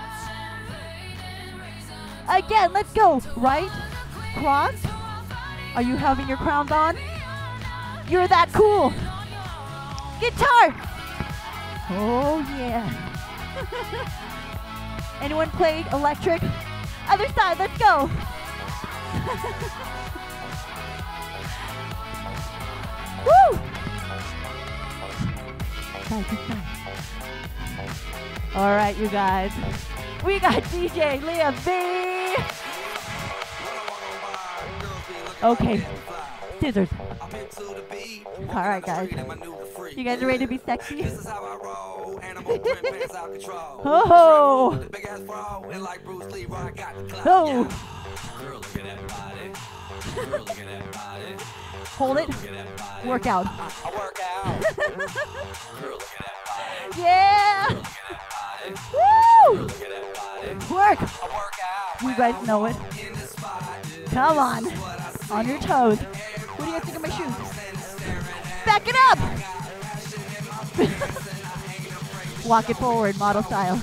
Again, let's go. Right, cross. Are you having your crowns on? You're that cool. Guitar. Oh, yeah. Anyone play electric? Other side, let's go. Woo! Side to side. All right, you guys. We got DJ Leah V. Okay, scissors. All right, guys. You guys are ready to be sexy? Oh! Oh! Hold it. Work out. Yeah! Woo! Work! You guys know it. Come on. On your toes. What do you guys think of my shoes? Back it up! Walk it forward, model style.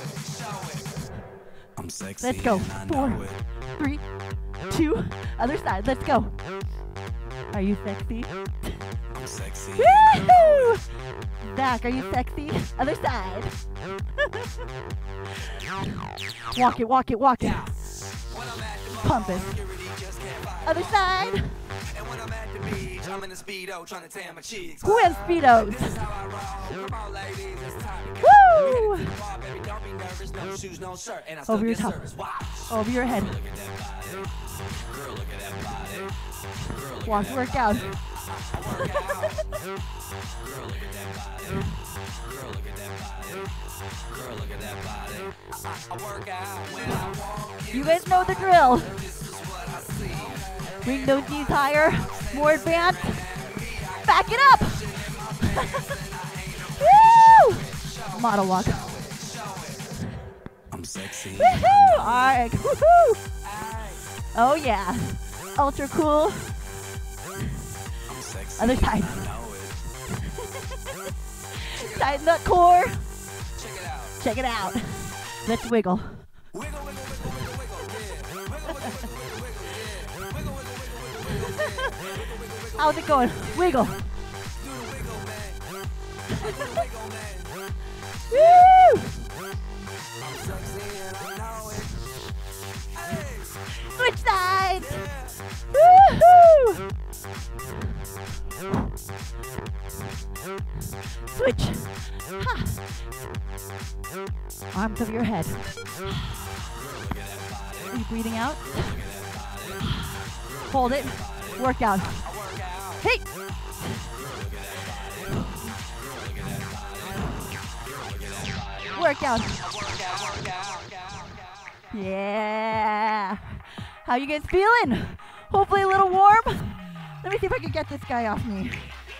Let's go. 4, 3, 2, other side. Let's go. Are you sexy? I'm sexy. Woo! Zach, are you sexy? Other side. Walk it, walk it, walk it. Pump it. Other side. I'm in the speedo trying to tan my cheeks. Who has Speedos? This is how I roll. Come on, ladies, it's time to go. Woo! Baby, don't be nervous. No shoes, no shirt, and I still Over your get top. service. Watch. Over your head. Girl, look at that body. Girl, look Watch at that work out. body. Girl, look at that body. Girl, look at that body. Girl, look at that body. I work out when I walk. You guys know the drill. This is what I see. Bring those knees higher. More advanced. Back it up. Woo! Model walk. I'm sexy. Woohoo! Alright. Woohoo! Oh yeah. Ultra cool. Other side. Tighten that core. Check it out. Let's wiggle. How's it going? Wiggle. Woo! Switch sides. Woohoo! Switch. Ha. Arms over your head. Are you breathing out? Hold it. Work out. Hey! Work out. Yeah. How you guys feeling? Hopefully a little warm. Let me see if I can get this guy off me.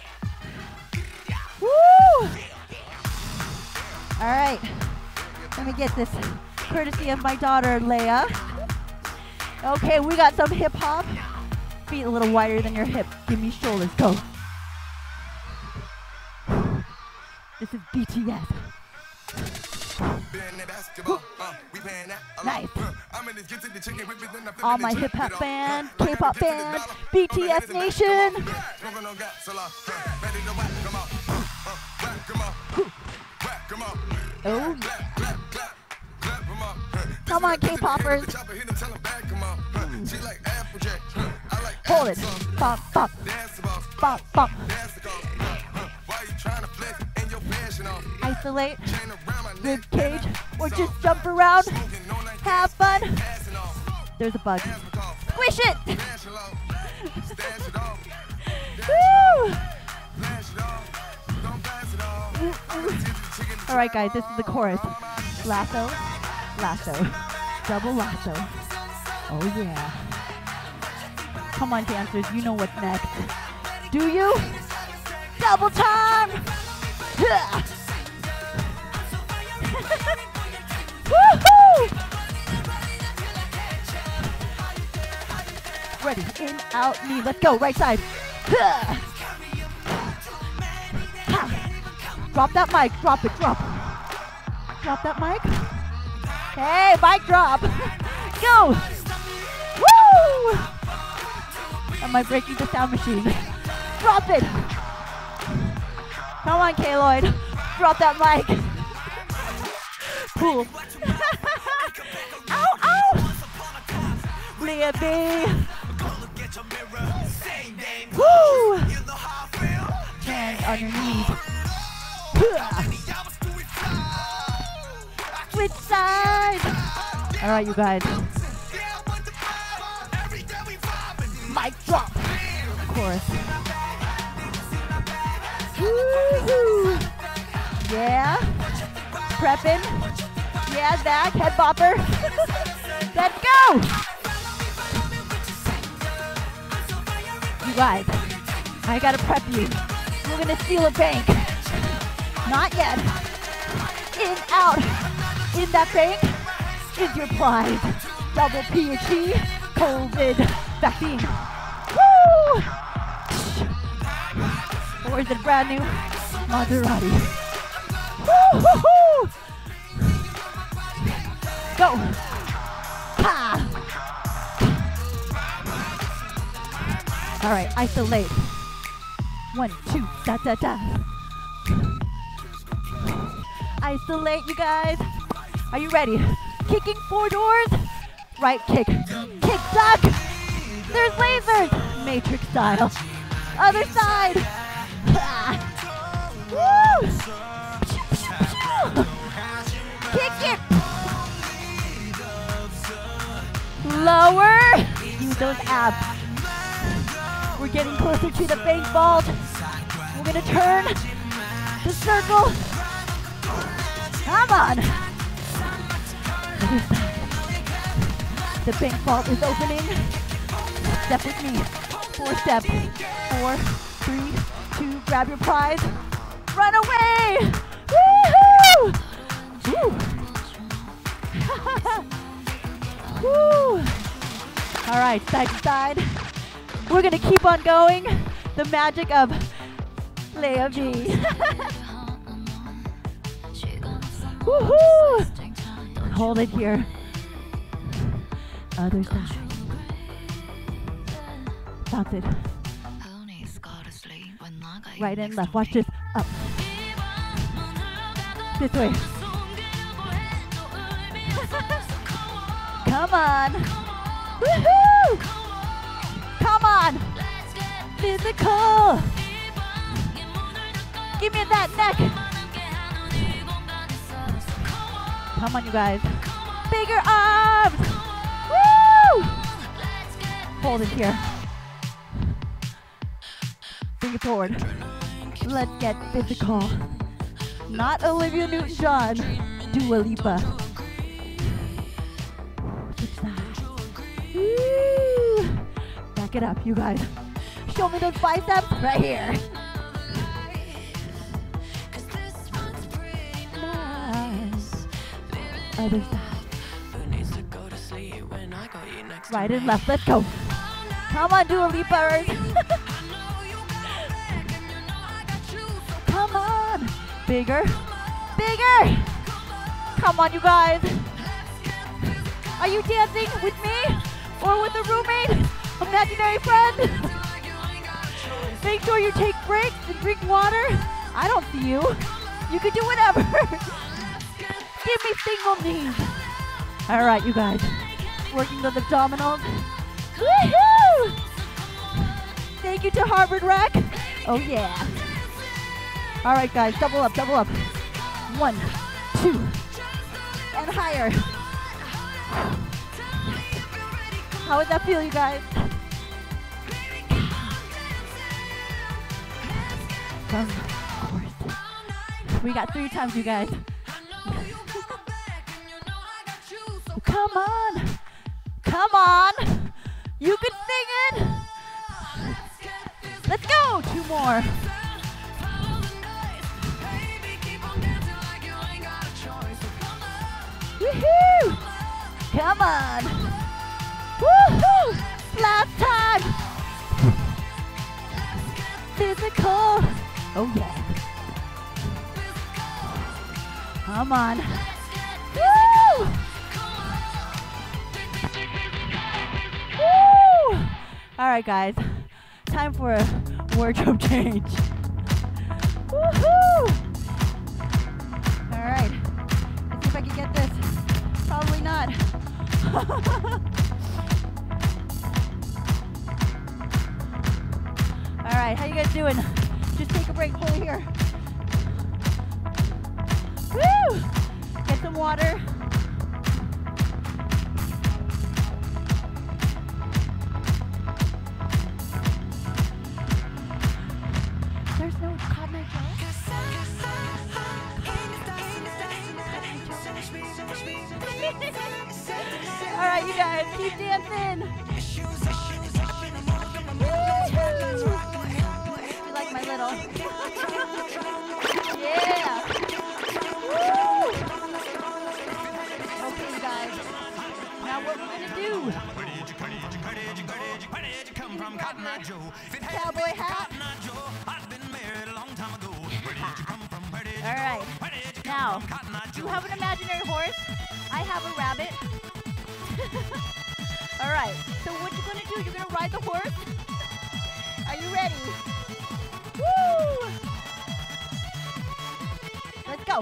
Woo! All right. Let me get this courtesy of my daughter, Leia. Okay, we got some hip hop. Feet a little wider than your hip. Give me shoulders. Go. This is BTS. Nice. All my hip hop band, K-pop band, BTS Nation. Oh yeah. Come on, K-poppers. Hold it. Bump, bump. Bump, bump. Isolate. Rib cage. Or just jump around. Have fun. There's a bug. Squish it. Woo! All right, guys, this is the chorus. Lasso, lasso, double lasso. Oh, yeah. Come on, dancers, you know what's next. Do you? Double time! Woohoo! Ready, in, out, knee. Let's go, right side. Drop that mic, drop it, drop. Drop that mic. Hey, mic drop. Go. Woo! Am I breaking the sound machine? Drop it. Come on, Kaloid. Drop that mic. Cool. Ow, ow. Baby. Woo! Hands on your knees. Switch side. All right, you guys. Mic drop. Chorus. Woo-hoo. Yeah. Prepping. Yeah, Zach. Head bopper. Let's go. You guys, I gotta prep you. We're gonna steal a bank. Not yet. In, out. In that bank is your prize. Double P&T COVID vaccine. Woo! Or is it brand new? Maserati. Woo-hoo-hoo! Go. Ha! All right, isolate. 1, 2, da da da. Isolate, you guys. Are you ready? Kicking 4 doors. Right kick. Kick duck. There's lasers. Matrix style. Other side. Woo! Kick it. Lower. Use those abs. We're getting closer to the bank vault. We're gonna turn the circle. Come on. The bank vault is opening. Step with me. 4 steps. 4, 3, 2, grab your prize. Run away! Woohoo! Woo! Woo! All right, side to side. We're gonna keep on going. The magic of Reimagined. Woohoo! Hold it here. Other side. Bounce it. Right and left. Watch this. Up. This way. Come on. Woohoo! Come on. Physical. Give me that neck. Come on, you guys. Bigger arms. Woo! Hold it here. Bring it forward. Let's get physical. Not Olivia Newton-John. Dua Lipa. Switch sides. Woo! Back it up, you guys. Show me those biceps right here. Nice. Other side. Right and left. Let's go. Come on, Dua Lipa. Come on. Bigger. Bigger. Come on, you guys. Are you dancing with me or with a roommate? Imaginary friend? Make sure you take breaks and drink water. I don't see you. You can do whatever. Give me single knees. All right, you guys. Working those abdominals. Woohoo! Thank you to Harvard Rec. Oh yeah. All right, guys, double up, double up. 1, 2, and higher. How would that feel, you guys? Of course. We got 3 times, you guys. Come on. Come on. You can sing it. Let's go. 2 more. Woohoo! Come on. Woohoo! Last time. Physical. Oh yeah. Come on. Woo! Woo! All right, guys. Time for a wardrobe change. Woohoo! All right. Let's see if I can get this. Probably not. All right, how you guys doing? Just take a break, hold it here. Woo! Get some water. There's no cotton eye gel. All right, you guys, keep dancing. Woo-hoo! You like my little? Yeah. Woo! Okay, you guys. Now what we're gonna do? Cowboy hat. All right. Now, you have an imaginary horse. I have a rabbit. All right. So what you're gonna do? You're gonna ride the horse. Are you ready? Woo! Let's go.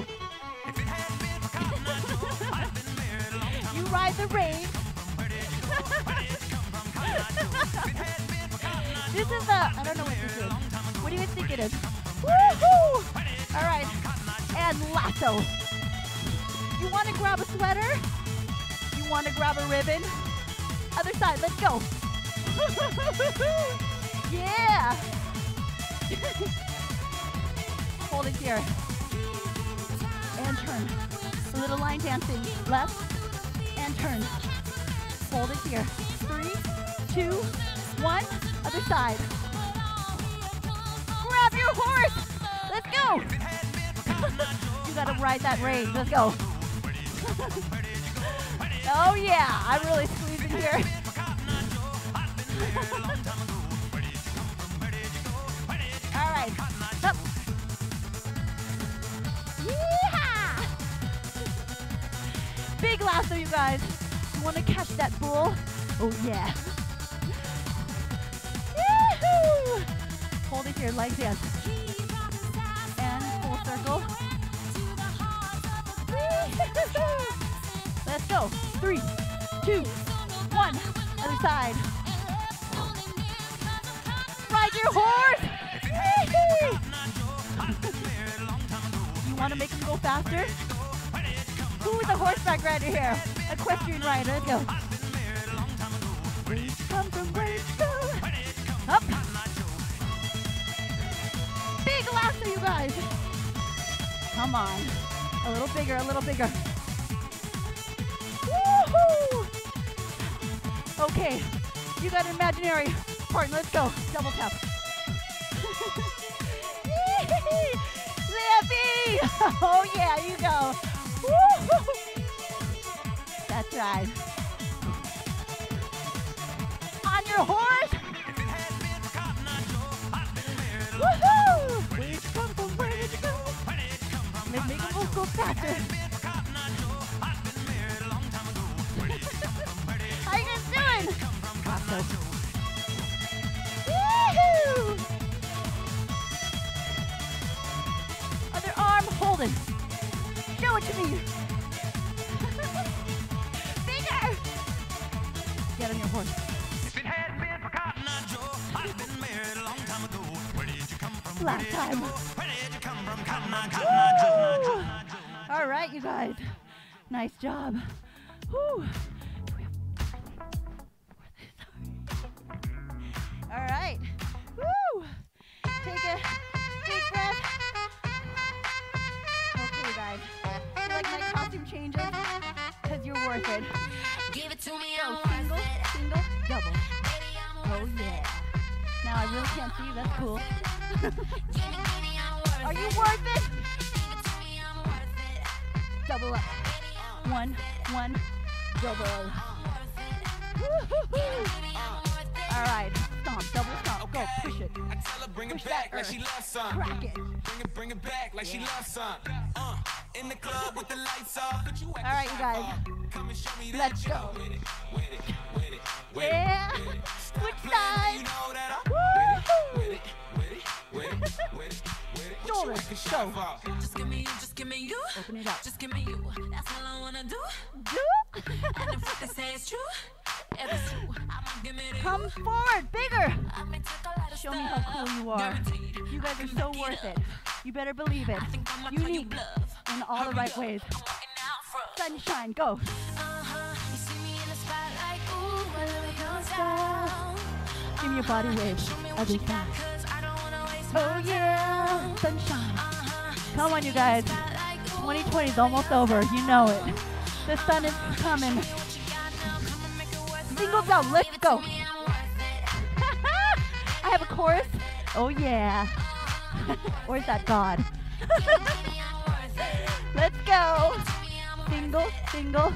You ride the reins. This is I don't know what this is. What do you guys think it is? Woohoo! All right, and lasso. You want to grab a sweater? You want to grab a ribbon? Other side, let's go. Yeah. Hold it here. And turn. A little line dancing. Left and turn. Hold it here. 3, 2, 1. Other side. Grab your horse. Let's go. You gotta ride that rein. Let's go. Oh yeah, I'm really squeezing here. All right. Up. Yeehaw! Big lasso, you guys. You want to catch that bull? Oh yeah. Woohoo! Hold it here, leg dance. And full circle. Let's go. 3, 2, 1. Other side. Ride your horse. You want to make him go faster? Who is a horseback rider here? Equestrian rider. Let's go. Come from up. Big lasso, you guys. Come on. A little bigger, a little bigger. Woohoo! Okay, you got an imaginary partner. Let's go. Double tap. Zippy! Oh yeah, you go. Woo-hoo. That's right. On your horse. Woohoo! Where'd you come from? Where did you go? Let's make them go faster. How you guys doing? Awesome. Woohoo! Other arm, hold it. Show it to me. Bigger. Get on your horse. Last time. Woo! All right, you guys. Nice job. Woo. All right. Woo! Take a deep breath. Okay, guys. You like my costume changes? Because you're worth it. Give it to me. Single, single, double. Oh, yeah. Now I really can't see you. That's cool. Are you worth it? Double up. 1, 1, double. Woo-hoo-hoo. All right, stomp, double stomp, go, push it. Bring Push it back that like she earth. loves some. Crack it. Bring it back like she loves some. In the club with the lights off. All right, you guys. Let's go. Yeah. Switch sides. Woo-hoo. Shoulders, go. Just give me you, just give me you. Open it up. Just give me you. That's all I wanna do. Do? And if what they say is true, if it's true, I'ma give me to you. Come forward, bigger. I may take a lot of Show me how cool you are. You guys are so worth it. You better believe it. Unique in all the right ways. Sunshine, go. You see me in the spotlight, ooh, I love your style. Give me your body wave. Ugly side. Oh yeah, sunshine. Come on, you guys. 2020 is almost over. You know it. The sun is coming. Single down. Let's go. I have a chorus. Oh yeah. Or is that God? Let's go. Single, single.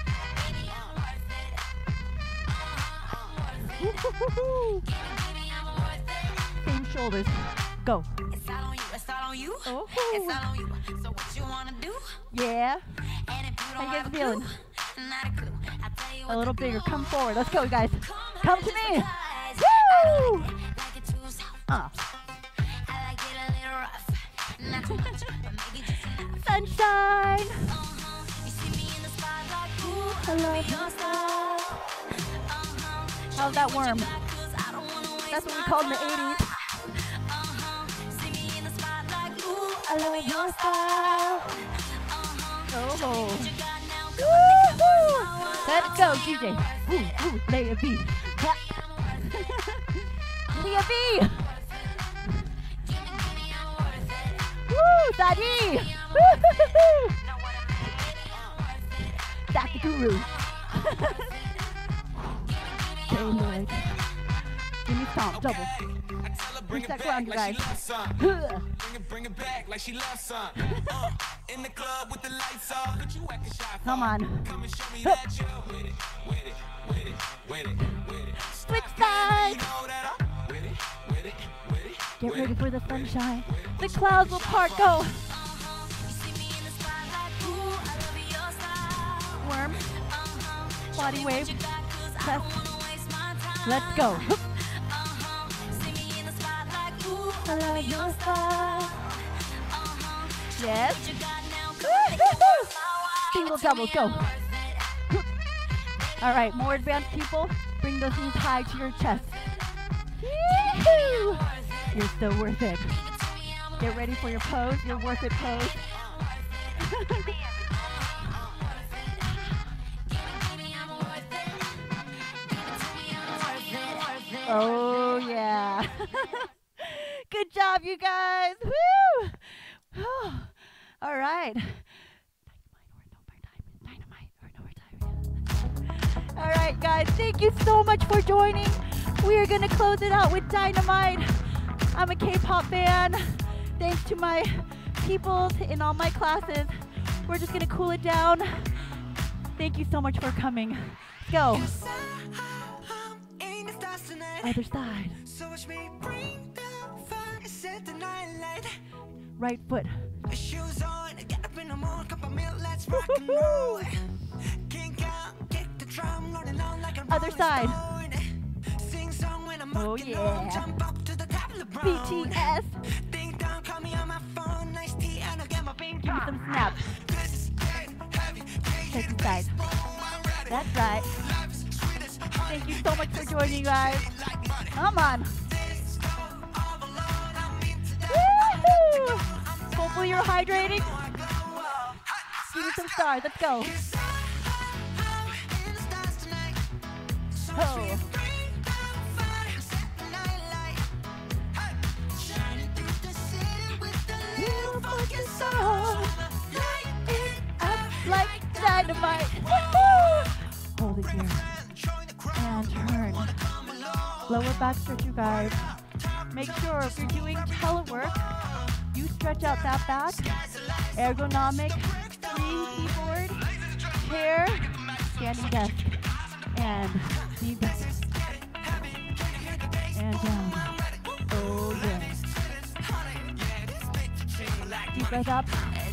Woo-hoo-hoo-hoo. Same shoulders. Go. It's all on you, it's all on you. Oh. It's all on you. So what you wanna do? Yeah. And if you How don't you have guys a feeling? clue, not a clue. I'll tell you A what little to bigger. do. Come forward. Let's go, guys. Come to me. Woo! Like it too soft. Uh. I like it a little rough. Not too much, but maybe just enough. Sunshine. You see me in the spotlight, ooh, I love your style. How's that worm? That's what we called in the 80s. I love your style. Oh. Woo-hoo. Let's go, DJ. Ooh, lay a beat. Lay a beat. Woo, Sadi. Woo-hoo-hoo. Dr. Guru. Okay, Lloyd. Give me stomp, double. Reach that ground, you guys. Bring it back like she loves some. In the club with the lights off. Come on. Come and show me that you're with it. Switch sides. Get ready for the sunshine. The clouds will part. Go. Worm. Body wave. Press. Let's go. I love your style. Yes. Single doubles, go. All right, more advanced people, bring those knees high to your chest. Woo-hoo. You're so worth it. Get ready for your pose, your worth it pose. Oh, yeah. Good job, you guys. Woo! All right. All right, guys. Thank you so much for joining. We are going to close it out with Dynamite. I'm a K-pop fan. Thanks to my people in all my classes. We're just going to cool it down. Thank you so much for coming. Let's go. Other side. Right foot. Shoes on, get up in the morning, cup of milk, let's rock and roll. Other side. Oh yeah. BTS. Give me some snaps. Take the side. That's right. Thank you so much for joining, guys. Come on. Woo-hoo! Hopefully you're hydrating. Give me some stars. Let's go. Oh. Like dynamite. Hold it here. And turn. Lower back stretch, you guys. Make sure if you're doing telework, you stretch out that back. Ergonomic, free keyboard, chair, standing desk, and deep breath. And down. Oh yeah. Deep breath up.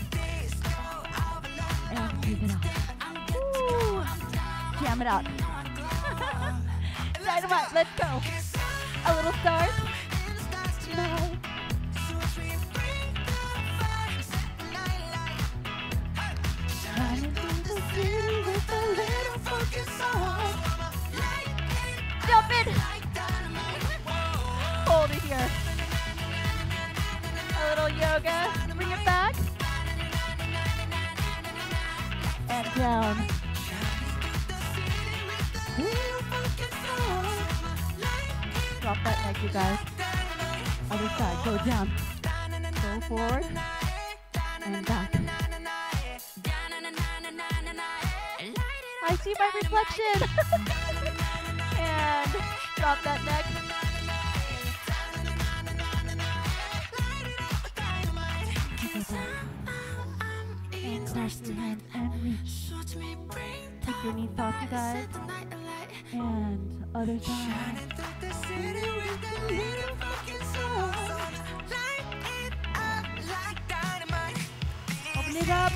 And breathe it out. Woo. Jam it out. Dynamite, let's go. A little stars. Tonight. Shining through the city with a little focus on. Jump in. Hold it here. A little yoga. Bring it back. And down. Drop that neck, you guys. Other side, go down. Go forward. And back. I see my reflection. And drop that neck. And clasp your hands and reach. Take your knees off, you guys. And other side. Open it up.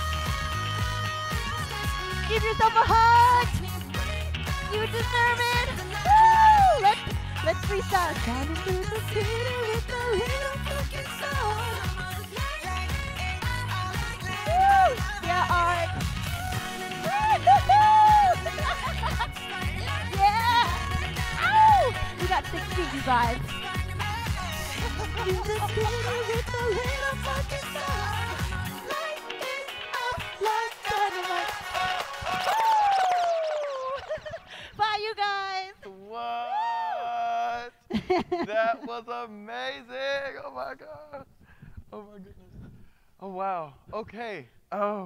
Give yourself a hug. You deserve it. Woo! Let's freestyle. Shining through the city with a little focus on. Woo! Yeah, Art. Yeah. Ow! We got 6 listening, you guys. In the city with the little fucking sun, lighting up like dynamite. Bye, you guys. What? That was amazing. Oh my God. Oh my goodness. Oh wow. Okay. Oh.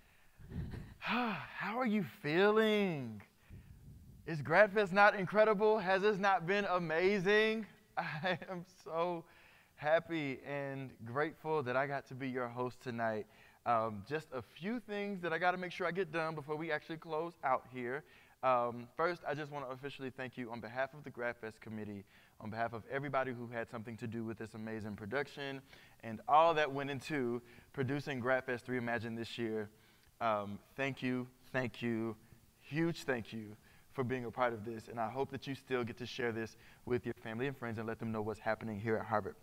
How are you feeling? Is GradFest not incredible? Has this not been amazing? I am so happy and grateful that I got to be your host tonight. Just a few things that I got to make sure I get done before we actually close out here. First, I just want to officially thank you on behalf of the GradFest committee, on behalf of everybody who had something to do with this amazing production and all that went into producing GradFest Reimagined this year. Thank you, huge thank you for being a part of this, and I hope that you still get to share this with your family and friends and let them know what's happening here at Harvard.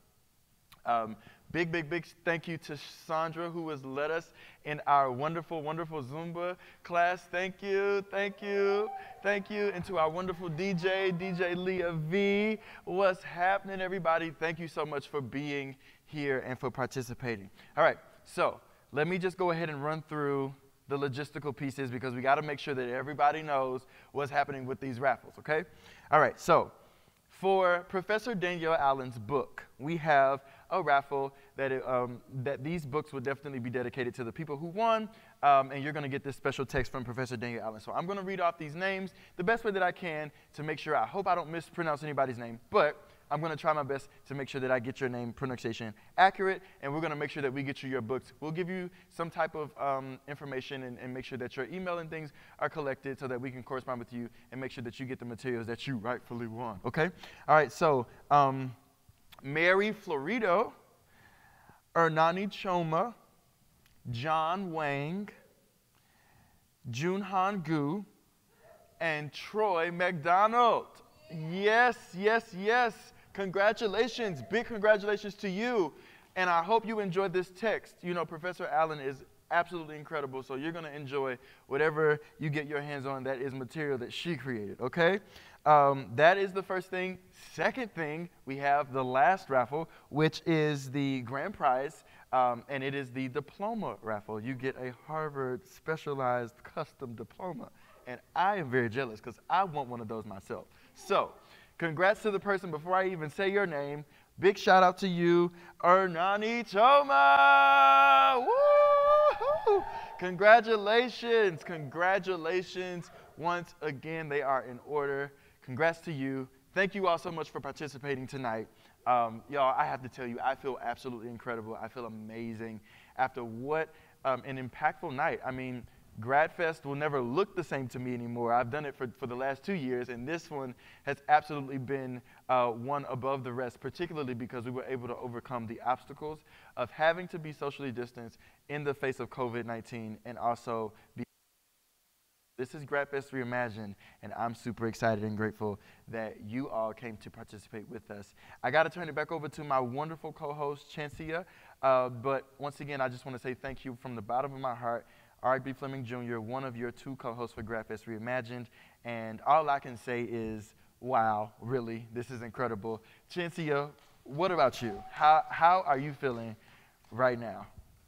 Big thank you to Sandra, who has led us in our wonderful Zumba class. Thank you. And to our wonderful DJ Leah V. What's happening, everybody? Thank you so much for being here and for participating. All right, so let me just go ahead and run through the logistical pieces because we got to make sure that everybody knows what's happening with these raffles, okay? All right, so for Professor Danielle Allen's book, we have a raffle that these books would definitely be dedicated to the people who won, and you're going to get this special text from Professor Danielle Allen. So I'm going to read off these names the best way that I can to make sure, I hope I don't mispronounce anybody's name, but I'm going to try my best to make sure that I get your name pronunciation accurate, and we're going to make sure that we get you your books. We'll give you some type of information and make sure that your email and things are collected so that we can correspond with you and make sure that you get the materials that you rightfully want, okay? All right, so Mary Florido, Ernani Choma, John Wang, Junhan Gu, and Troy McDonald. Yes. Congratulations, big congratulations to you. And I hope you enjoyed this text. You know, Professor Allen is absolutely incredible, so you're going to enjoy whatever you get your hands on that is material that she created, okay? That is the first thing. Second thing, we have the last raffle, which is the grand prize, and it is the diploma raffle. You get a Harvard specialized custom diploma, and I am very jealous because I want one of those myself. So, congrats to the person before I even say your name. Big shout out to you, Ernani Choma. Woo-hoo! Congratulations. Once again, they are in order. Congrats to you. Thank you all so much for participating tonight. Y'all, I have to tell you, I feel absolutely incredible. I feel amazing after what an impactful night. I mean, GradFest will never look the same to me anymore. I've done it for the last 2 years, and this one has absolutely been one above the rest, particularly because we were able to overcome the obstacles of having to be socially distanced in the face of COVID-19 and also be. This is GradFest Reimagined, and I'm super excited and grateful that you all came to participate with us. I got to turn it back over to my wonderful co-host, Chancia, but once again, I just want to say thank you from the bottom of my heart. Art B. Fleming Jr., one of your 2 co-hosts for GradFest Reimagined, and all I can say is, wow, really, this is incredible. Chancia, what about you? How are you feeling right now?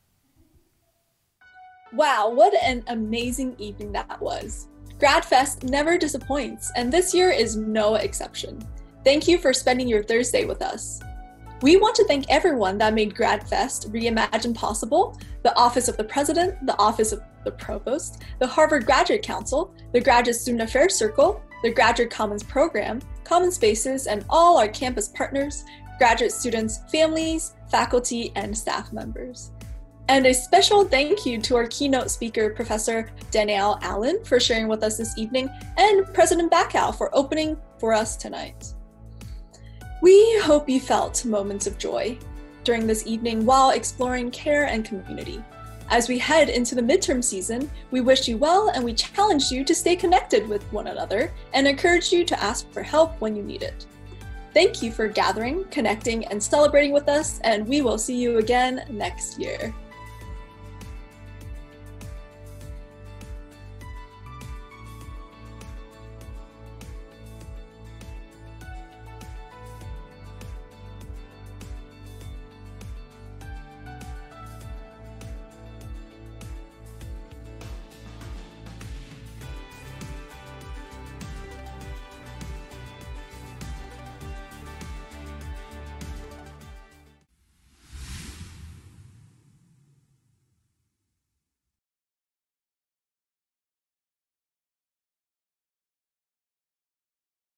Wow, what an amazing evening that was. GradFest never disappoints, and this year is no exception. Thank you for spending your Thursday with us. We want to thank everyone that made GradFest Reimagined possible: the Office of the President, the Office of the Provost, the Harvard Graduate Council, the Graduate Student Affairs Circle, the Graduate Commons Program, Common Spaces, and all our campus partners, graduate students, families, faculty, and staff members. And a special thank you to our keynote speaker, Professor Danielle Allen, for sharing with us this evening, and President Bacow for opening for us tonight. We hope you felt moments of joy during this evening while exploring care and community. As we head into the midterm season, we wish you well, and we challenge you to stay connected with one another and encourage you to ask for help when you need it. Thank you for gathering, connecting, and celebrating with us, and we will see you again next year.